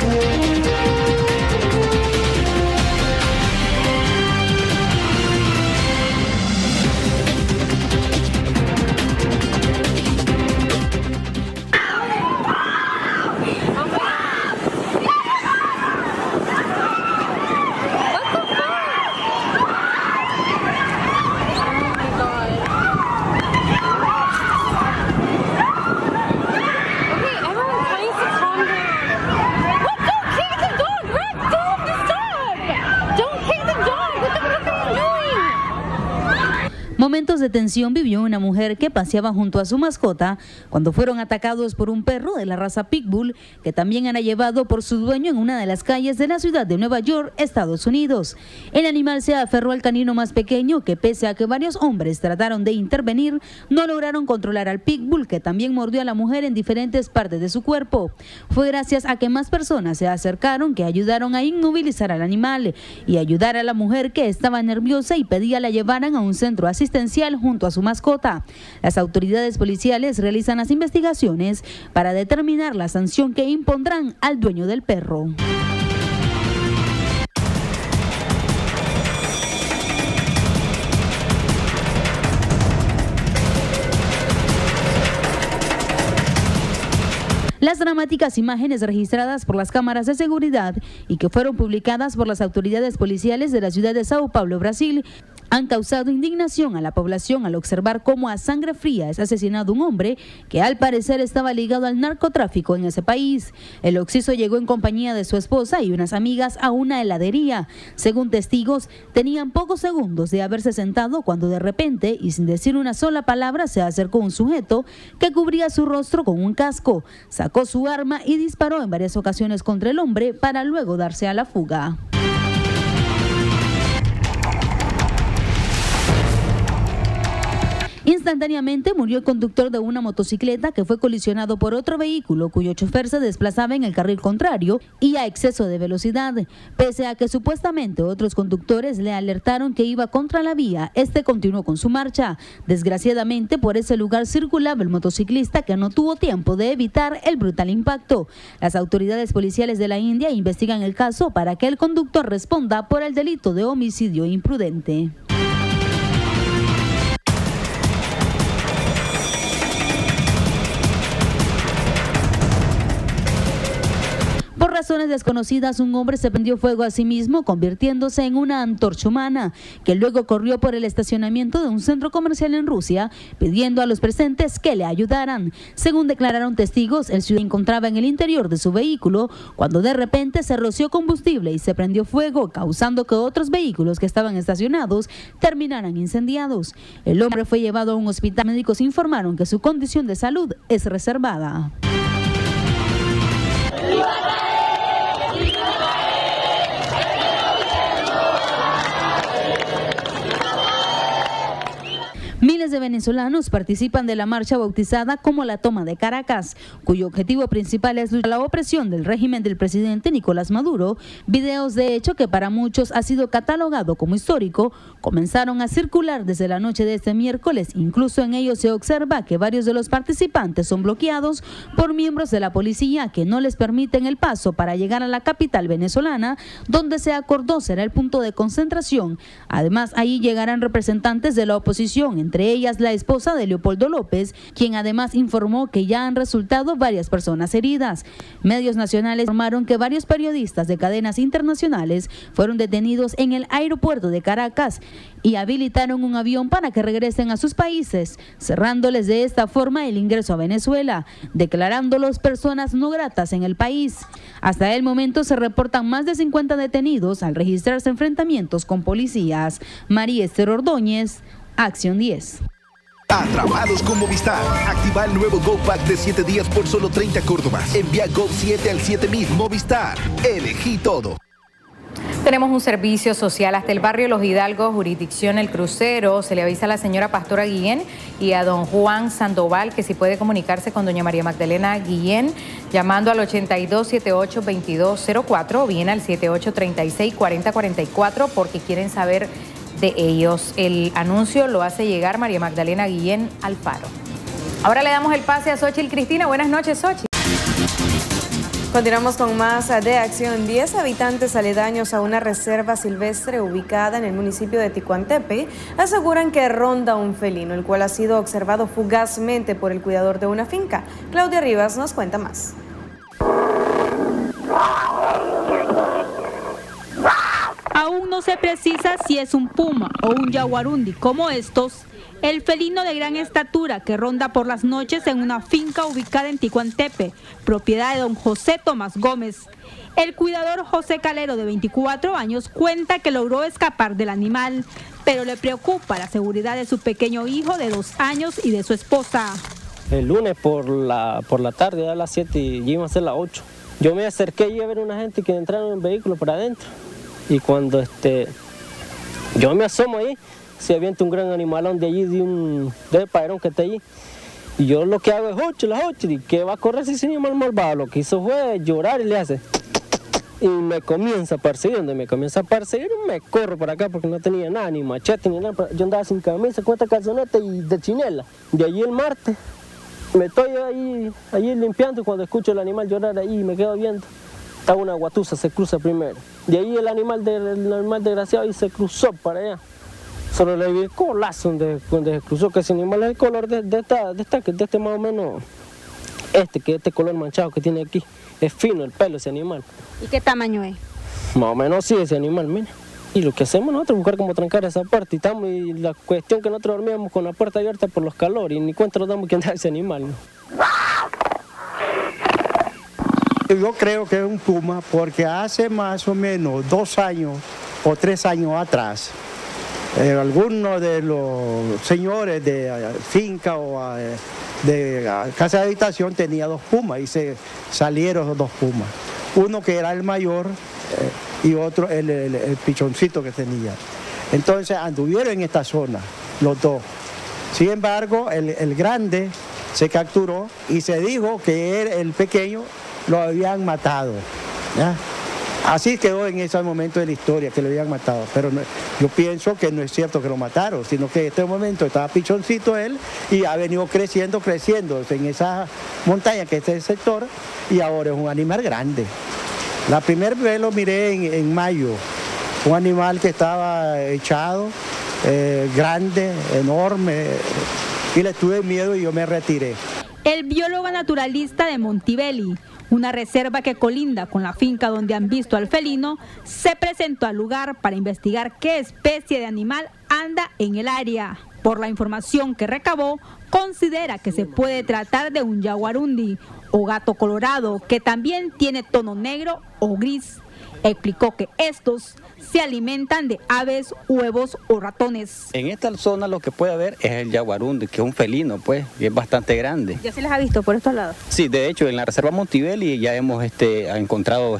Momentos de tensión vivió una mujer que paseaba junto a su mascota cuando fueron atacados por un perro de la raza Pitbull que también era llevado por su dueño en una de las calles de la ciudad de Nueva York, Estados Unidos. El animal se aferró al canino más pequeño que, pese a que varios hombres trataron de intervenir, no lograron controlar al Pitbull, que también mordió a la mujer en diferentes partes de su cuerpo. Fue gracias a que más personas se acercaron que ayudaron a inmovilizar al animal y ayudar a la mujer, que estaba nerviosa y pedía la llevaran a un centro asistencial junto a su mascota. Las autoridades policiales realizan las investigaciones para determinar la sanción que impondrán al dueño del perro. Las dramáticas imágenes registradas por las cámaras de seguridad y que fueron publicadas por las autoridades policiales de la ciudad de Sao Paulo, Brasil, han causado indignación a la población al observar cómo a sangre fría es asesinado un hombre que al parecer estaba ligado al narcotráfico en ese país. El occiso llegó en compañía de su esposa y unas amigas a una heladería. Según testigos, tenían pocos segundos de haberse sentado cuando de repente, y sin decir una sola palabra, se acercó un sujeto que cubría su rostro con un casco, sacó su arma y disparó en varias ocasiones contra el hombre para luego darse a la fuga. Instantáneamente murió el conductor de una motocicleta que fue colisionado por otro vehículo cuyo chofer se desplazaba en el carril contrario y a exceso de velocidad. Pese a que supuestamente otros conductores le alertaron que iba contra la vía, este continuó con su marcha. Desgraciadamente, por ese lugar circulaba el motociclista, que no tuvo tiempo de evitar el brutal impacto. Las autoridades policiales de la India investigan el caso para que el conductor responda por el delito de homicidio imprudente. Por razones desconocidas, un hombre se prendió fuego a sí mismo, convirtiéndose en una antorcha humana, que luego corrió por el estacionamiento de un centro comercial en Rusia, pidiendo a los presentes que le ayudaran. Según declararon testigos, el ciudadano se encontraba en el interior de su vehículo cuando de repente se roció combustible y se prendió fuego, causando que otros vehículos que estaban estacionados terminaran incendiados. El hombre fue llevado a un hospital. Médicos informaron que su condición de salud es reservada. Miles de venezolanos participan de la marcha bautizada como la Toma de Caracas, cuyo objetivo principal es luchar contra la opresión del régimen del presidente Nicolás Maduro. Videos de hecho que para muchos ha sido catalogado como histórico comenzaron a circular desde la noche de este miércoles. Incluso en ellos se observa que varios de los participantes son bloqueados por miembros de la policía que no les permiten el paso para llegar a la capital venezolana, donde se acordó será el punto de concentración. Además, ahí llegarán representantes de la oposición, entre ellas la esposa de Leopoldo López, quien además informó que ya han resultado varias personas heridas. Medios nacionales informaron que varios periodistas de cadenas internacionales fueron detenidos en el aeropuerto de Caracas y habilitaron un avión para que regresen a sus países, cerrándoles de esta forma el ingreso a Venezuela, declarándolos personas no gratas en el país. Hasta el momento se reportan más de 50 detenidos al registrarse enfrentamientos con policías. María Esther Ordóñez, Acción 10. Atrapados con Movistar. Activa el nuevo Go Pack de 7 días por solo 30 Córdobas. Envía Go 7 al 7000. Movistar. Elegí todo. Tenemos un servicio social hasta el barrio Los Hidalgos, jurisdicción El Crucero. Se le avisa a la señora Pastora Guillén y a don Juan Sandoval que si puede comunicarse con doña María Magdalena Guillén llamando al 8278-2204 o bien al 7836-4044 porque quieren saber de ellos. El anuncio lo hace llegar María Magdalena Guillén Alfaro. Ahora le damos el pase a Xochitl Cristina. Buenas noches, Xochitl. Continuamos con más de Acción 10. Habitantes aledaños a una reserva silvestre ubicada en el municipio de Ticuantepe aseguran que ronda un felino, el cual ha sido observado fugazmente por el cuidador de una finca. Claudia Rivas nos cuenta más. Aún no se precisa si es un puma o un yaguarundi como estos, el felino de gran estatura que ronda por las noches en una finca ubicada en Ticuantepe, propiedad de don José Tomás Gómez. El cuidador José Calero, de 24 años, cuenta que logró escapar del animal, pero le preocupa la seguridad de su pequeño hijo de 2 años y de su esposa. El lunes por la tarde, a las 7 y iba a ser las 8. Yo me acerqué y a ver una gente que entraron en un vehículo por adentro. Y cuando yo me asomo ahí, se avienta un gran animalón de allí, de padrón que está allí. Y yo lo que hago es las 8, y que va a correr ese animal malvado. Lo que hizo fue llorar y le hace. Y me comienza a perseguir, me corro por acá porque no tenía nada, ni machete, ni nada. Yo andaba sin camisa, con esta calzoneta y de chinela. De allí el martes, me estoy ahí limpiando y cuando escucho el animal llorar ahí me quedo viendo. Estaba una guatusa, se cruza primero. De ahí el animal desgraciado y se cruzó para allá. Solo le vi el colazo donde se cruzó, que ese animal es el color de este más o menos, este color manchado que tiene aquí. Es fino el pelo ese animal. ¿Y qué tamaño es? Más o menos sí, ese animal, mira. Y lo que hacemos nosotros es buscar cómo trancar esa puerta. Y la cuestión que nosotros dormíamos con la puerta abierta por los calores y ni cuenta nos damos que andar ese animal, ¿no? Yo creo que es un puma porque hace más o menos 2 años o 3 años atrás, algunos de los señores de finca o de casa de habitación tenía 2 pumas y se salieron los 2 pumas. Uno que era el mayor y otro el pichoncito que tenía. Entonces anduvieron en esta zona los 2. Sin embargo, el grande se capturó y se dijo que el pequeño lo habían matado, ¿ya? Así quedó en ese momento de la historia, que lo habían matado, pero no, yo pienso que no es cierto que lo mataron, sino que en este momento estaba pichoncito él y ha venido creciendo en esa montaña que es el sector y ahora es un animal grande. La primera vez lo miré en mayo, un animal que estaba echado, grande, enorme, y le tuve miedo y yo me retiré. El biólogo naturalista de Montebello, una reserva que colinda con la finca donde han visto al felino, se presentó al lugar para investigar qué especie de animal anda en el área. Por la información que recabó, considera que se puede tratar de un yaguarundi o gato colorado, que también tiene tono negro o gris. Explicó que estos se alimentan de aves, huevos o ratones. En esta zona lo que puede haber es el yaguarundi, que es un felino, pues, y es bastante grande. ¿Ya se les ha visto por estos lados? Sí, de hecho, en la reserva Montebello ya hemos encontrado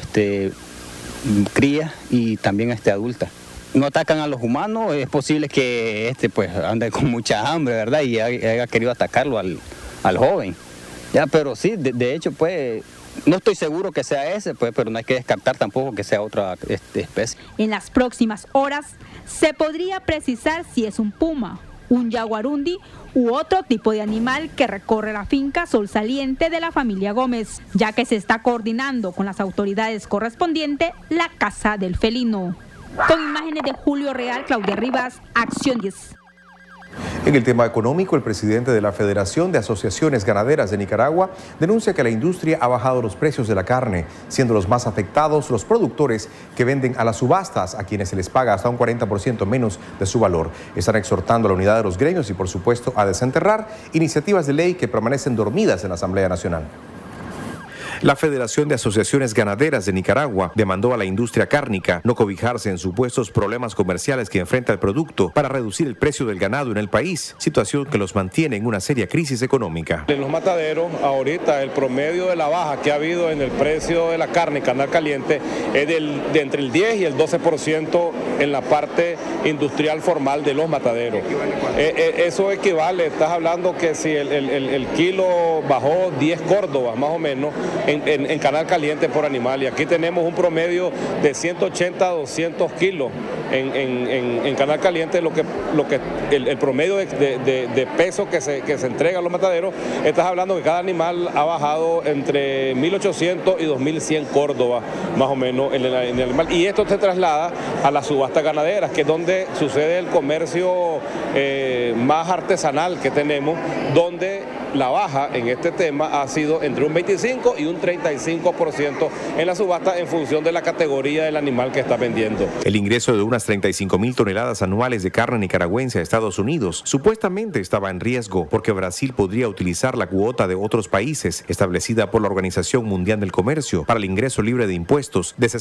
crías y también adultas. No atacan a los humanos, es posible que pues ande con mucha hambre, ¿verdad? Y haya querido atacarlo al joven. Ya, pero sí, de hecho, pues, no estoy seguro que sea ese, pues, pero no hay que descartar tampoco que sea otra especie. En las próximas horas se podría precisar si es un puma, un yaguarundi u otro tipo de animal que recorre la finca Sol Saliente de la familia Gómez, ya que se está coordinando con las autoridades correspondientes la caza del felino. Con imágenes de Julio Real, Claudia Rivas, Acción 10. En el tema económico, el presidente de la Federación de Asociaciones Ganaderas de Nicaragua denuncia que la industria ha bajado los precios de la carne, siendo los más afectados los productores que venden a las subastas, a quienes se les paga hasta un 40% menos de su valor. Están exhortando a la unidad de los gremios y, por supuesto, a desenterrar iniciativas de ley que permanecen dormidas en la Asamblea Nacional. La Federación de Asociaciones Ganaderas de Nicaragua demandó a la industria cárnica no cobijarse en supuestos problemas comerciales que enfrenta el producto para reducir el precio del ganado en el país, situación que los mantiene en una seria crisis económica. En los mataderos, ahorita el promedio de la baja que ha habido en el precio de la carne canal caliente es de entre el 10 y el 12% en la parte industrial formal de los mataderos. Eso equivale, estás hablando que si el kilo bajó 10 córdobas más o menos en Canal Caliente por animal, y aquí tenemos un promedio de 180 a 200 kilos en Canal Caliente, el promedio de peso que se entrega a los mataderos. Estás hablando que cada animal ha bajado entre 1.800 y 2.100 córdobas más o menos en el animal, y esto se traslada a las subastas ganaderas, que es donde sucede el comercio más artesanal que tenemos, donde la baja en este tema ha sido entre un 25 y un 35% en la subasta en función de la categoría del animal que está vendiendo. El ingreso de unas 35.000 toneladas anuales de carne nicaragüense a Estados Unidos supuestamente estaba en riesgo porque Brasil podría utilizar la cuota de otros países establecida por la Organización Mundial del Comercio para el ingreso libre de impuestos de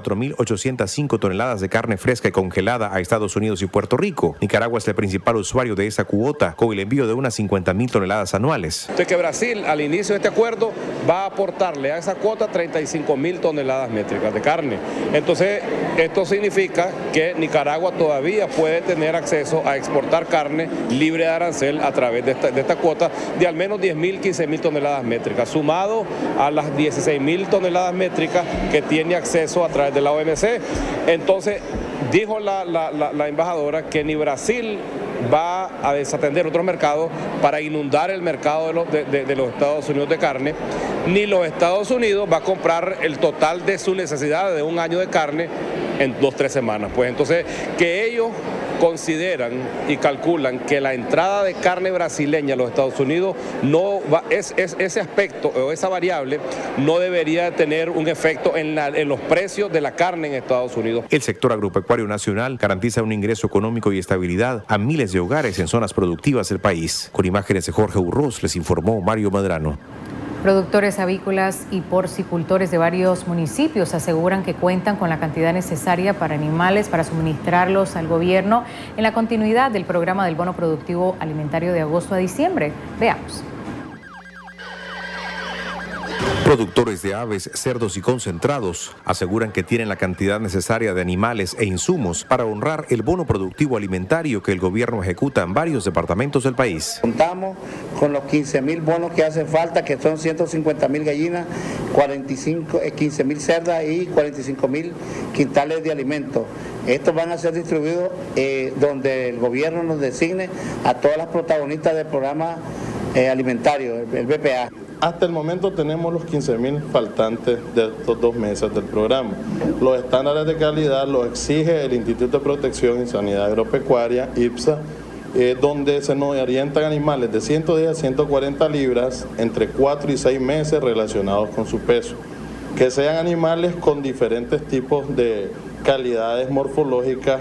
64.805 toneladas de carne fresca y congelada a Estados Unidos y Puerto Rico. Nicaragua es el principal usuario de esa cuota, con el envío de unas 50.000 toneladas anuales. Entonces que Brasil al inicio de este acuerdo va a aportarle a esa cuota 35.000 toneladas métricas de carne. Entonces esto significa que Nicaragua todavía puede tener acceso a exportar carne libre de arancel a través de esta cuota de al menos 10.000, 15.000 toneladas métricas, sumado a las 16.000 toneladas métricas que tiene acceso a través de la OMC. Entonces dijo la embajadora que ni Brasil va a desatender otros mercados para inundar el mercado de los Estados Unidos de carne, ni los Estados Unidos va a comprar el total de su necesidad de un año de carne en 2-3 semanas. Pues entonces que ellos consideran y calculan que la entrada de carne brasileña a los Estados Unidos no va, ese aspecto o esa variable no debería tener un efecto en los precios de la carne en Estados Unidos. El sector agropecuario nacional garantiza un ingreso económico y estabilidad a miles de hogares en zonas productivas del país. Con imágenes de Jorge Urroz, les informó Mario Medrano. Productores avícolas y porcicultores de varios municipios aseguran que cuentan con la cantidad necesaria para animales para suministrarlos al gobierno en la continuidad del programa del bono productivo alimentario de agosto a diciembre. Veamos. Productores de aves, cerdos y concentrados aseguran que tienen la cantidad necesaria de animales e insumos para honrar el bono productivo alimentario que el gobierno ejecuta en varios departamentos del país. Contamos con los 15.000 bonos que hacen falta, que son 150.000 gallinas, 15.000 cerdas y 45.000 quintales de alimentos. Estos van a ser distribuidos donde el gobierno nos designe a todas las protagonistas del programa alimentario, el BPA. Hasta el momento tenemos los 15.000 faltantes de estos 2 meses del programa. Los estándares de calidad los exige el Instituto de Protección y Sanidad Agropecuaria, IPSA, donde se nos orientan animales de 110 a 140 libras entre 4 y 6 meses relacionados con su peso. Que sean animales con diferentes tipos de calidades morfológicas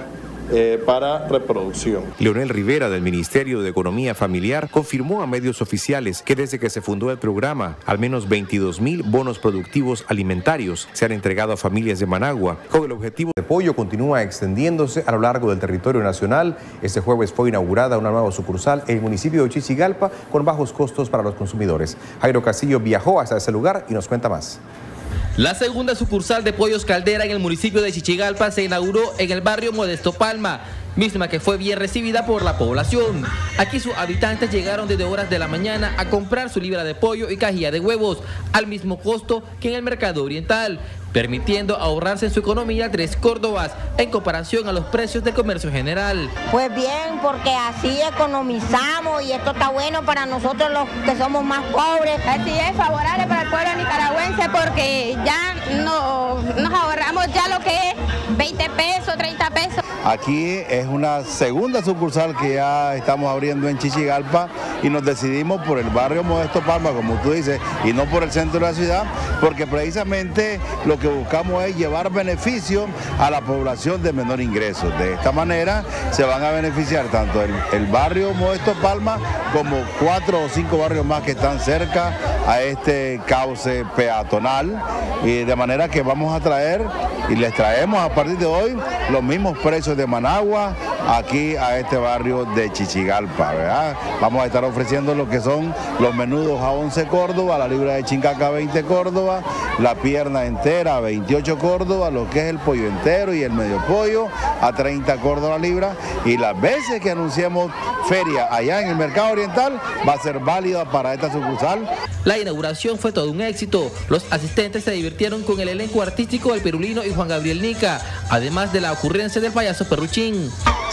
para reproducción. Leonel Rivera, del Ministerio de Economía Familiar, confirmó a medios oficiales que desde que se fundó el programa, al menos 22.000 bonos productivos alimentarios se han entregado a familias de Managua, con el objetivo de pollo continúa extendiéndose a lo largo del territorio nacional. Este jueves fue inaugurada una nueva sucursal en el municipio de Chichigalpa con bajos costos para los consumidores. Jairo Castillo viajó hasta ese lugar y nos cuenta más. La segunda sucursal de Pollos Caldera en el municipio de Chichigalpa se inauguró en el barrio Modesto Palma, misma que fue bien recibida por la población. Aquí sus habitantes llegaron desde horas de la mañana a comprar su libra de pollo y cajilla de huevos al mismo costo que en el mercado oriental, permitiendo ahorrarse en su economía 3 córdobas en comparación a los precios del comercio general. Pues bien, porque así economizamos y esto está bueno para nosotros los que somos más pobres. Así es favorable para el pueblo nicaragüense porque ya nos ahorramos ya lo que es 20 pesos, 30 pesos. Aquí es una segunda sucursal que ya estamos abriendo en Chichigalpa y nos decidimos por el barrio Modesto Palma, como tú dices, y no por el centro de la ciudad, porque precisamente lo que buscamos es llevar beneficio a la población de menor ingreso. De esta manera se van a beneficiar tanto el barrio Modesto Palma como 4 o 5 barrios más que están cerca a este cauce peatonal, y de manera que vamos a traer y les traemos a partir de hoy los mismos precios de Managua aquí a este barrio de Chichigalpa, ¿verdad? Vamos a estar ofreciendo lo que son los menudos a 11 Córdoba, la libra de chincaca a 20 Córdoba, la pierna entera a 28 Córdoba, lo que es el pollo entero y el medio pollo a 30 Córdoba libra, y las veces que anunciemos feria allá en el mercado oriental va a ser válida para esta sucursal. La inauguración fue todo un éxito. Los asistentes se divirtieron con el elenco artístico del Pirulino y Juan Gabriel Nica, además de la ocurrencia del payaso Perruchín.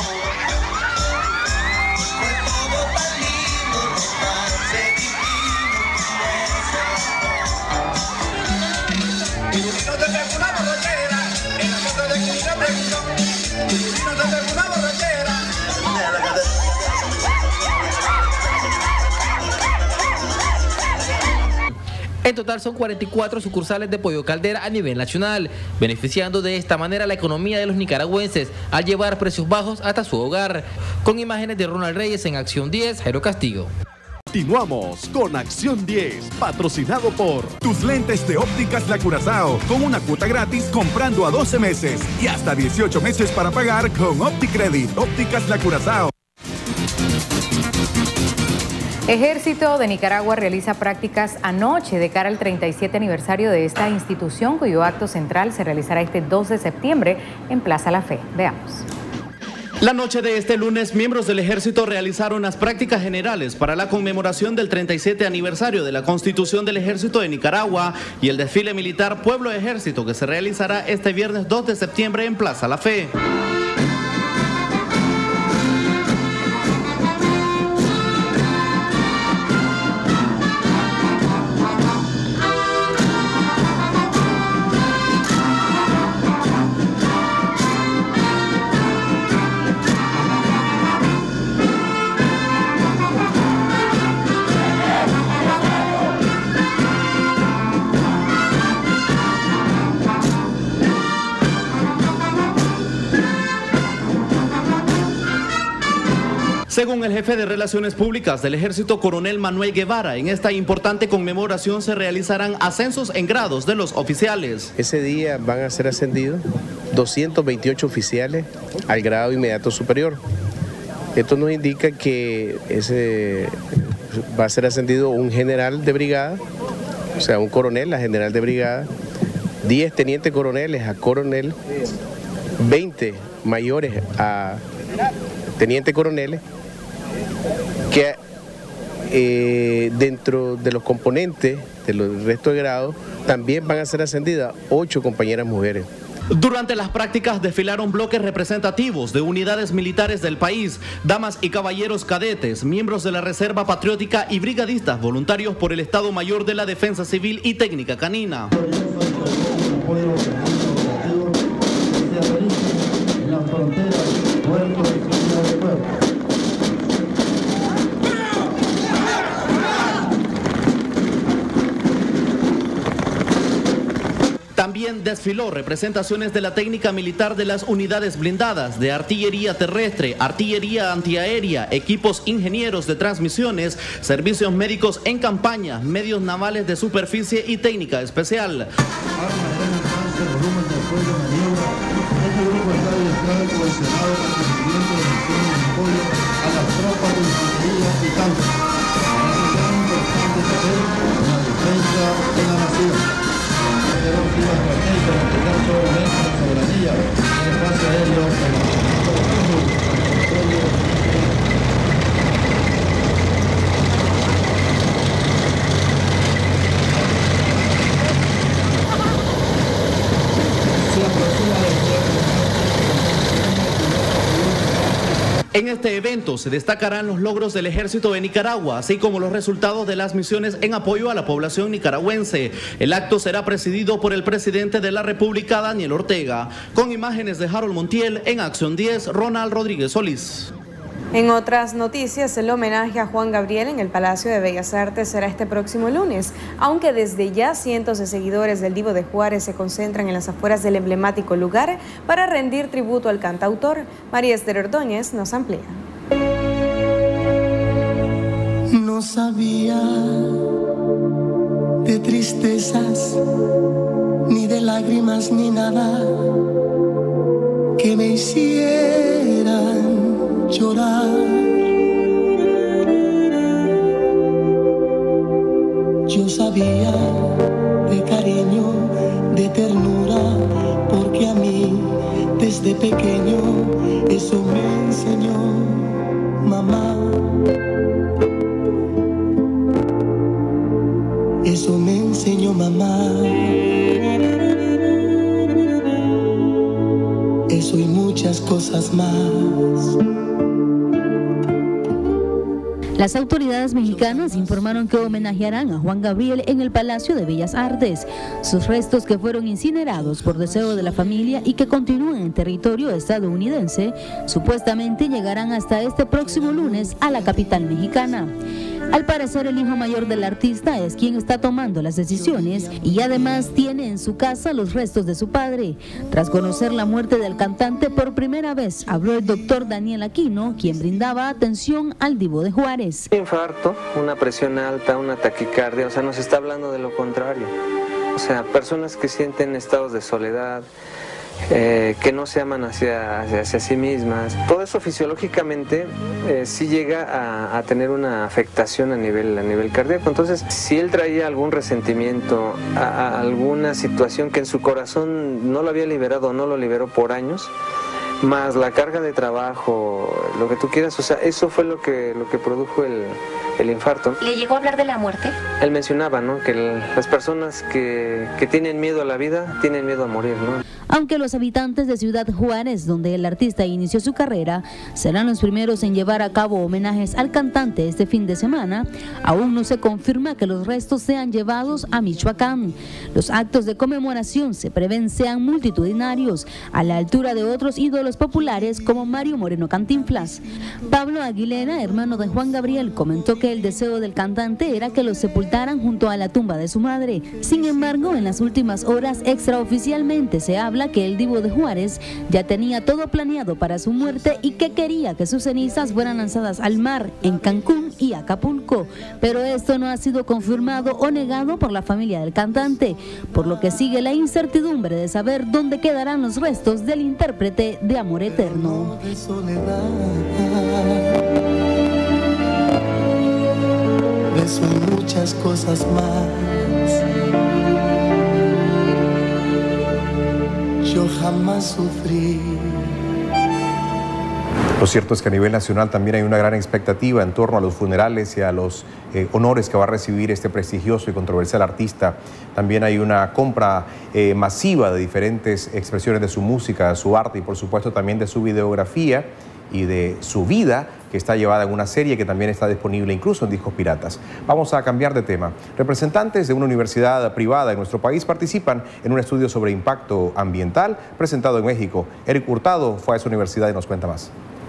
En total son 44 sucursales de Pollo Caldera a nivel nacional, beneficiando de esta manera la economía de los nicaragüenses al llevar precios bajos hasta su hogar. Con imágenes de Ronald Reyes en Acción 10, Jairo Castillo. Continuamos con Acción 10, patrocinado por tus lentes de Ópticas La Curazao, con una cuota gratis comprando a 12 meses y hasta 18 meses para pagar con OptiCredit. Ópticas La Curazao. Ejército de Nicaragua realiza prácticas anoche de cara al 37 aniversario de esta institución, cuyo acto central se realizará este 2 de septiembre en Plaza La Fe. Veamos. La noche de este lunes, miembros del Ejército realizaron las prácticas generales para la conmemoración del 37 aniversario de la Constitución del Ejército de Nicaragua y el desfile militar Pueblo Ejército, que se realizará este viernes 2 de septiembre en Plaza La Fe. Según el jefe de Relaciones Públicas del Ejército, coronel Manuel Guevara, en esta importante conmemoración se realizarán ascensos en grados de los oficiales. Ese día van a ser ascendidos 228 oficiales al grado inmediato superior. Esto nos indica que va a ser ascendido un general de brigada, o sea, un coronel a general de brigada, 10 tenientes coroneles a coronel, 20 mayores a teniente coroneles, que dentro de los componentes del resto de grados también van a ser ascendidas 8 compañeras mujeres. Durante las prácticas desfilaron bloques representativos de unidades militares del país, damas y caballeros cadetes, miembros de la Reserva Patriótica y brigadistas voluntarios por el Estado Mayor de la Defensa Civil y Técnica Canina. También desfiló representaciones de la técnica militar de las unidades blindadas, de artillería terrestre, artillería antiaérea, equipos ingenieros de transmisiones, servicios médicos en campaña, medios navales de superficie y técnica especial. En este evento se destacarán los logros del Ejército de Nicaragua, así como los resultados de las misiones en apoyo a la población nicaragüense. El acto será presidido por el presidente de la República, Daniel Ortega. Con imágenes de Harold Montiel, en Acción 10, Ronald Rodríguez Solís. En otras noticias, el homenaje a Juan Gabriel en el Palacio de Bellas Artes será este próximo lunes, aunque desde ya cientos de seguidores del Divo de Juárez se concentran en las afueras del emblemático lugar para rendir tributo al cantautor. María Esther Ordóñez nos amplía. No sabía de tristezas, ni de lágrimas, ni nada que me hicieran llorar. Yo sabía de cariño, de ternura, porque a mí desde pequeño eso me enseñó mamá. Eso me enseñó mamá. Eso y muchas cosas más. Las autoridades mexicanas informaron que homenajearán a Juan Gabriel en el Palacio de Bellas Artes. Sus restos, que fueron incinerados por deseo de la familia y que continúan en territorio estadounidense, supuestamente llegarán hasta este próximo lunes a la capital mexicana. Al parecer, el hijo mayor del artista es quien está tomando las decisiones y además tiene en su casa los restos de su padre. Tras conocer la muerte del cantante, por primera vez habló el doctor Daniel Aquino, quien brindaba atención al Divo de Juárez. Infarto, una presión alta, una taquicardia, o sea, nos está hablando de lo contrario. O sea, personas que sienten estados de soledad, que no se aman hacia sí mismas. Todo eso fisiológicamente sí llega a tener una afectación a nivel cardíaco. Entonces, si él traía algún resentimiento, a alguna situación que en su corazón no lo había liberado, no lo liberó por años, más la carga de trabajo, lo que tú quieras, o sea, eso fue lo que produjo el infarto. ¿Le llegó a hablar de la muerte? Él mencionaba, ¿no?, que las personas que tienen miedo a la vida tienen miedo a morir, ¿no? Aunque los habitantes de Ciudad Juárez, donde el artista inició su carrera, serán los primeros en llevar a cabo homenajes al cantante este fin de semana, aún no se confirma que los restos sean llevados a Michoacán. Los actos de conmemoración se prevén sean multitudinarios, a la altura de otros ídolos populares como Mario Moreno Cantinflas. Pablo Aguilera, hermano de Juan Gabriel, comentó que el deseo del cantante era que lo sepultaran junto a la tumba de su madre. Sin embargo, en las últimas horas extraoficialmente se habla que el Divo de Juárez ya tenía todo planeado para su muerte y que quería que sus cenizas fueran lanzadas al mar en Cancún y Acapulco, pero esto no ha sido confirmado o negado por la familia del cantante, por lo que sigue la incertidumbre de saber dónde quedarán los restos del intérprete de Amor Eterno. Eso y muchas cosas más. Yo jamás sufrí. Lo cierto es que a nivel nacional también hay una gran expectativa en torno a los funerales y a los honores que va a recibir este prestigioso y controversial artista. También hay una compra masiva de diferentes expresiones de su música, de su arte y por supuesto también de su videografía y de su vida, que está llevada en una serie que también está disponible incluso en discos piratas. Vamos a cambiar de tema. Representantes de una universidad privada en nuestro país participan en un estudio sobre impacto ambiental presentado en México. Eric Hurtado fue a esa universidad y nos cuenta más.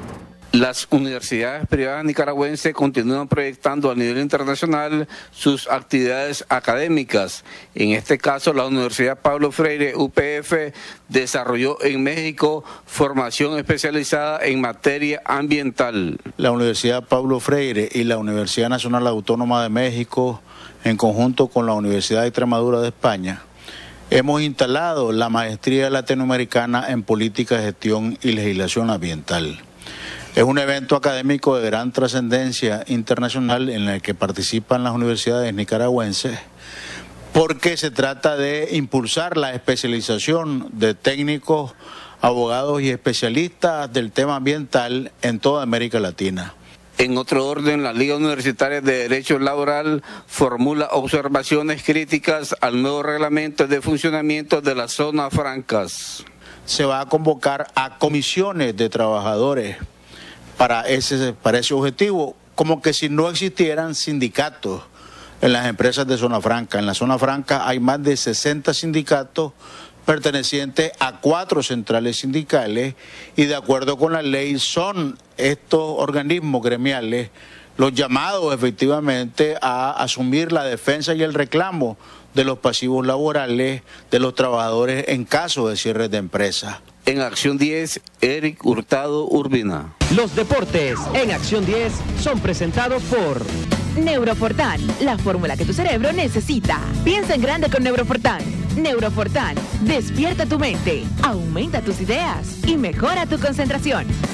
Las universidades privadas nicaragüenses continúan proyectando a nivel internacional sus actividades académicas. En este caso, la Universidad Pablo Freire, UPF, desarrolló en México formación especializada en materia ambiental. La Universidad Pablo Freire y la Universidad Nacional Autónoma de México, en conjunto con la Universidad de Extremadura de España, hemos instalado la maestría latinoamericana en política, gestión y legislación ambiental. Es un evento académico de gran trascendencia internacional en el que participan las universidades nicaragüenses porque se trata de impulsar la especialización de técnicos, abogados y especialistas del tema ambiental en toda América Latina. En otro orden, la Liga Universitaria de Derecho Laboral formula observaciones críticas al nuevo reglamento de funcionamiento de las zonas francas. Se va a convocar a comisiones de trabajadores para ese objetivo, como que si no existieran sindicatos en las empresas de zona franca. En la zona franca hay más de 60 sindicatos pertenecientes a 4 centrales sindicales y de acuerdo con la ley son estos organismos gremiales los llamados efectivamente a asumir la defensa y el reclamo de los pasivos laborales de los trabajadores en caso de cierre de empresas. En Acción 10, Eric Hurtado Urbina. Los deportes en Acción 10 son presentados por Neurofortán, la fórmula que tu cerebro necesita. Piensa en grande con Neurofortán. Neurofortán, despierta tu mente, aumenta tus ideas y mejora tu concentración.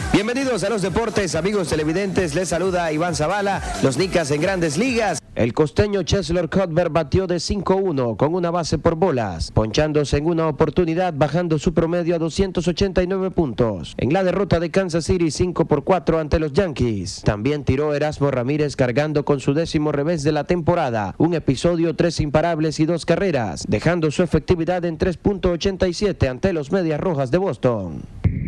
Bienvenidos a los deportes, amigos televidentes. Les saluda Iván Zavala. Los Nicas en Grandes Ligas. El costeño Cheslor Cuthbert batió de 5-1 con una base por bolas, ponchándose en una oportunidad, bajando su promedio a 289 puntos. En la derrota de Kansas City 5-4 ante los Yankees, también tiró Erasmo Ramírez cargando con su 10º revés de la temporada. Un episodio, 3 imparables y 2 carreras, dejando su efectividad en 3.87 ante los Medias Rojas de Boston.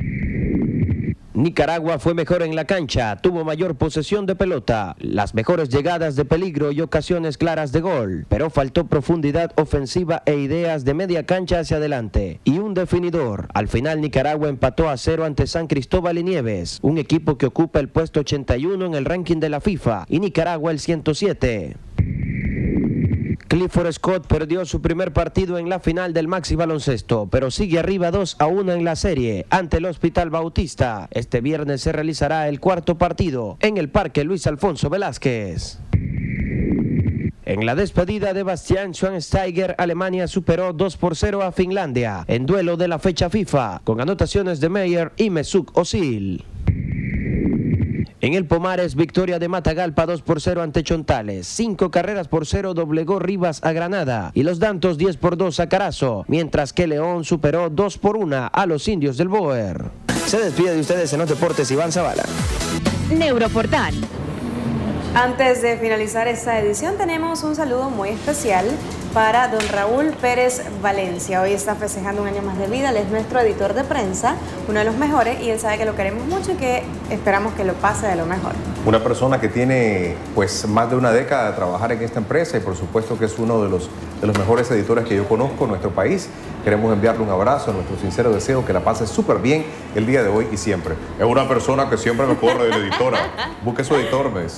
Nicaragua fue mejor en la cancha, tuvo mayor posesión de pelota, las mejores llegadas de peligro y ocasiones claras de gol, pero faltó profundidad ofensiva e ideas de media cancha hacia adelante, y un definidor. Al final Nicaragua empató a 0 ante San Cristóbal y Nieves, un equipo que ocupa el puesto 81 en el ranking de la FIFA, y Nicaragua el 107. Clifford Scott perdió su primer partido en la final del Maxi Baloncesto, pero sigue arriba 2-1 en la serie ante el Hospital Bautista. Este viernes se realizará el cuarto partido en el Parque Luis Alfonso Velázquez. En la despedida de Bastian Schweinsteiger, Alemania superó 2-0 a Finlandia en duelo de la fecha FIFA, con anotaciones de Meyer y Mesut Özil. En el Pomares, victoria de Matagalpa 2-0 ante Chontales. 5-0 doblegó Rivas a Granada y los Dantos 10-2 a Carazo, mientras que León superó 2-1 a los Indios del Boer. Se despide de ustedes en los deportes Iván Zavala. Neuroportal. Antes de finalizar esta edición tenemos un saludo muy especial para don Raúl Pérez Valencia. Hoy está festejando un año más de vida, él es nuestro editor de prensa, uno de los mejores, y él sabe que lo queremos mucho y que esperamos que lo pase de lo mejor. Una persona que tiene pues más de una década de trabajar en esta empresa y por supuesto que es uno de los mejores editores que yo conozco en nuestro país. Queremos enviarle un abrazo, nuestro sincero deseo que la pase súper bien el día de hoy y siempre. Es una persona que siempre me corre de la editora. Busque su editor, ¿ves?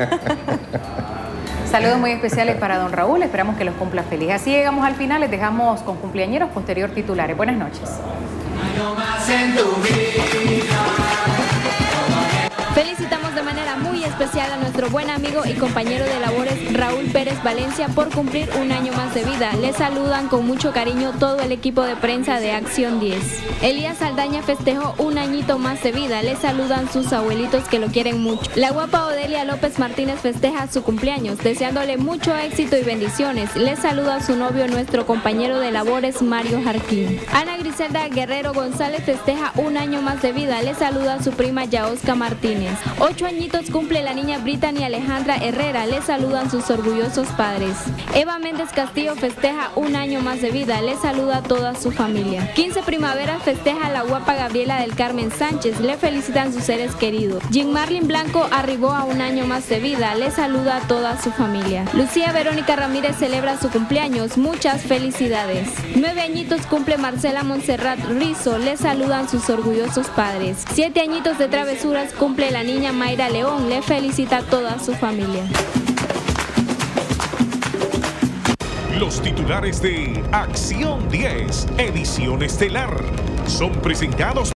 Saludos muy especiales para don Raúl, esperamos que los cumpla feliz. Así llegamos al final, les dejamos con cumpleañeros, posterior titulares. Buenas noches. Felicitamos de manera muy especial a nuestro buen amigo y compañero de labores Raúl Pérez Valencia por cumplir un año más de vida. Le saludan con mucho cariño todo el equipo de prensa de Acción 10. Elías Saldaña festejó un añito más de vida. Le saludan sus abuelitos que lo quieren mucho. La guapa Odelia López Martínez festeja su cumpleaños, deseándole mucho éxito y bendiciones. Le saluda a su novio, nuestro compañero de labores Mario Jarquín. Ana Griselda Guerrero González festeja un año más de vida. Le saluda a su prima Yaosca Martínez. 8 añitos cumple la niña Brittany Alejandra Herrera, le saludan sus orgullosos padres. Eva Méndez Castillo festeja un año más de vida, le saluda a toda su familia. 15 primaveras festeja la guapa Gabriela del Carmen Sánchez, le felicitan sus seres queridos. Jean Marlin Blanco arribó a un año más de vida, le saluda a toda su familia. Lucía Verónica Ramírez celebra su cumpleaños, muchas felicidades. 9 añitos cumple Marcela Montserrat Rizo, le saludan sus orgullosos padres. 7 añitos de travesuras cumple la niña Mayra León, le felicita a toda su familia. Los titulares de Acción 10, edición estelar, son presentados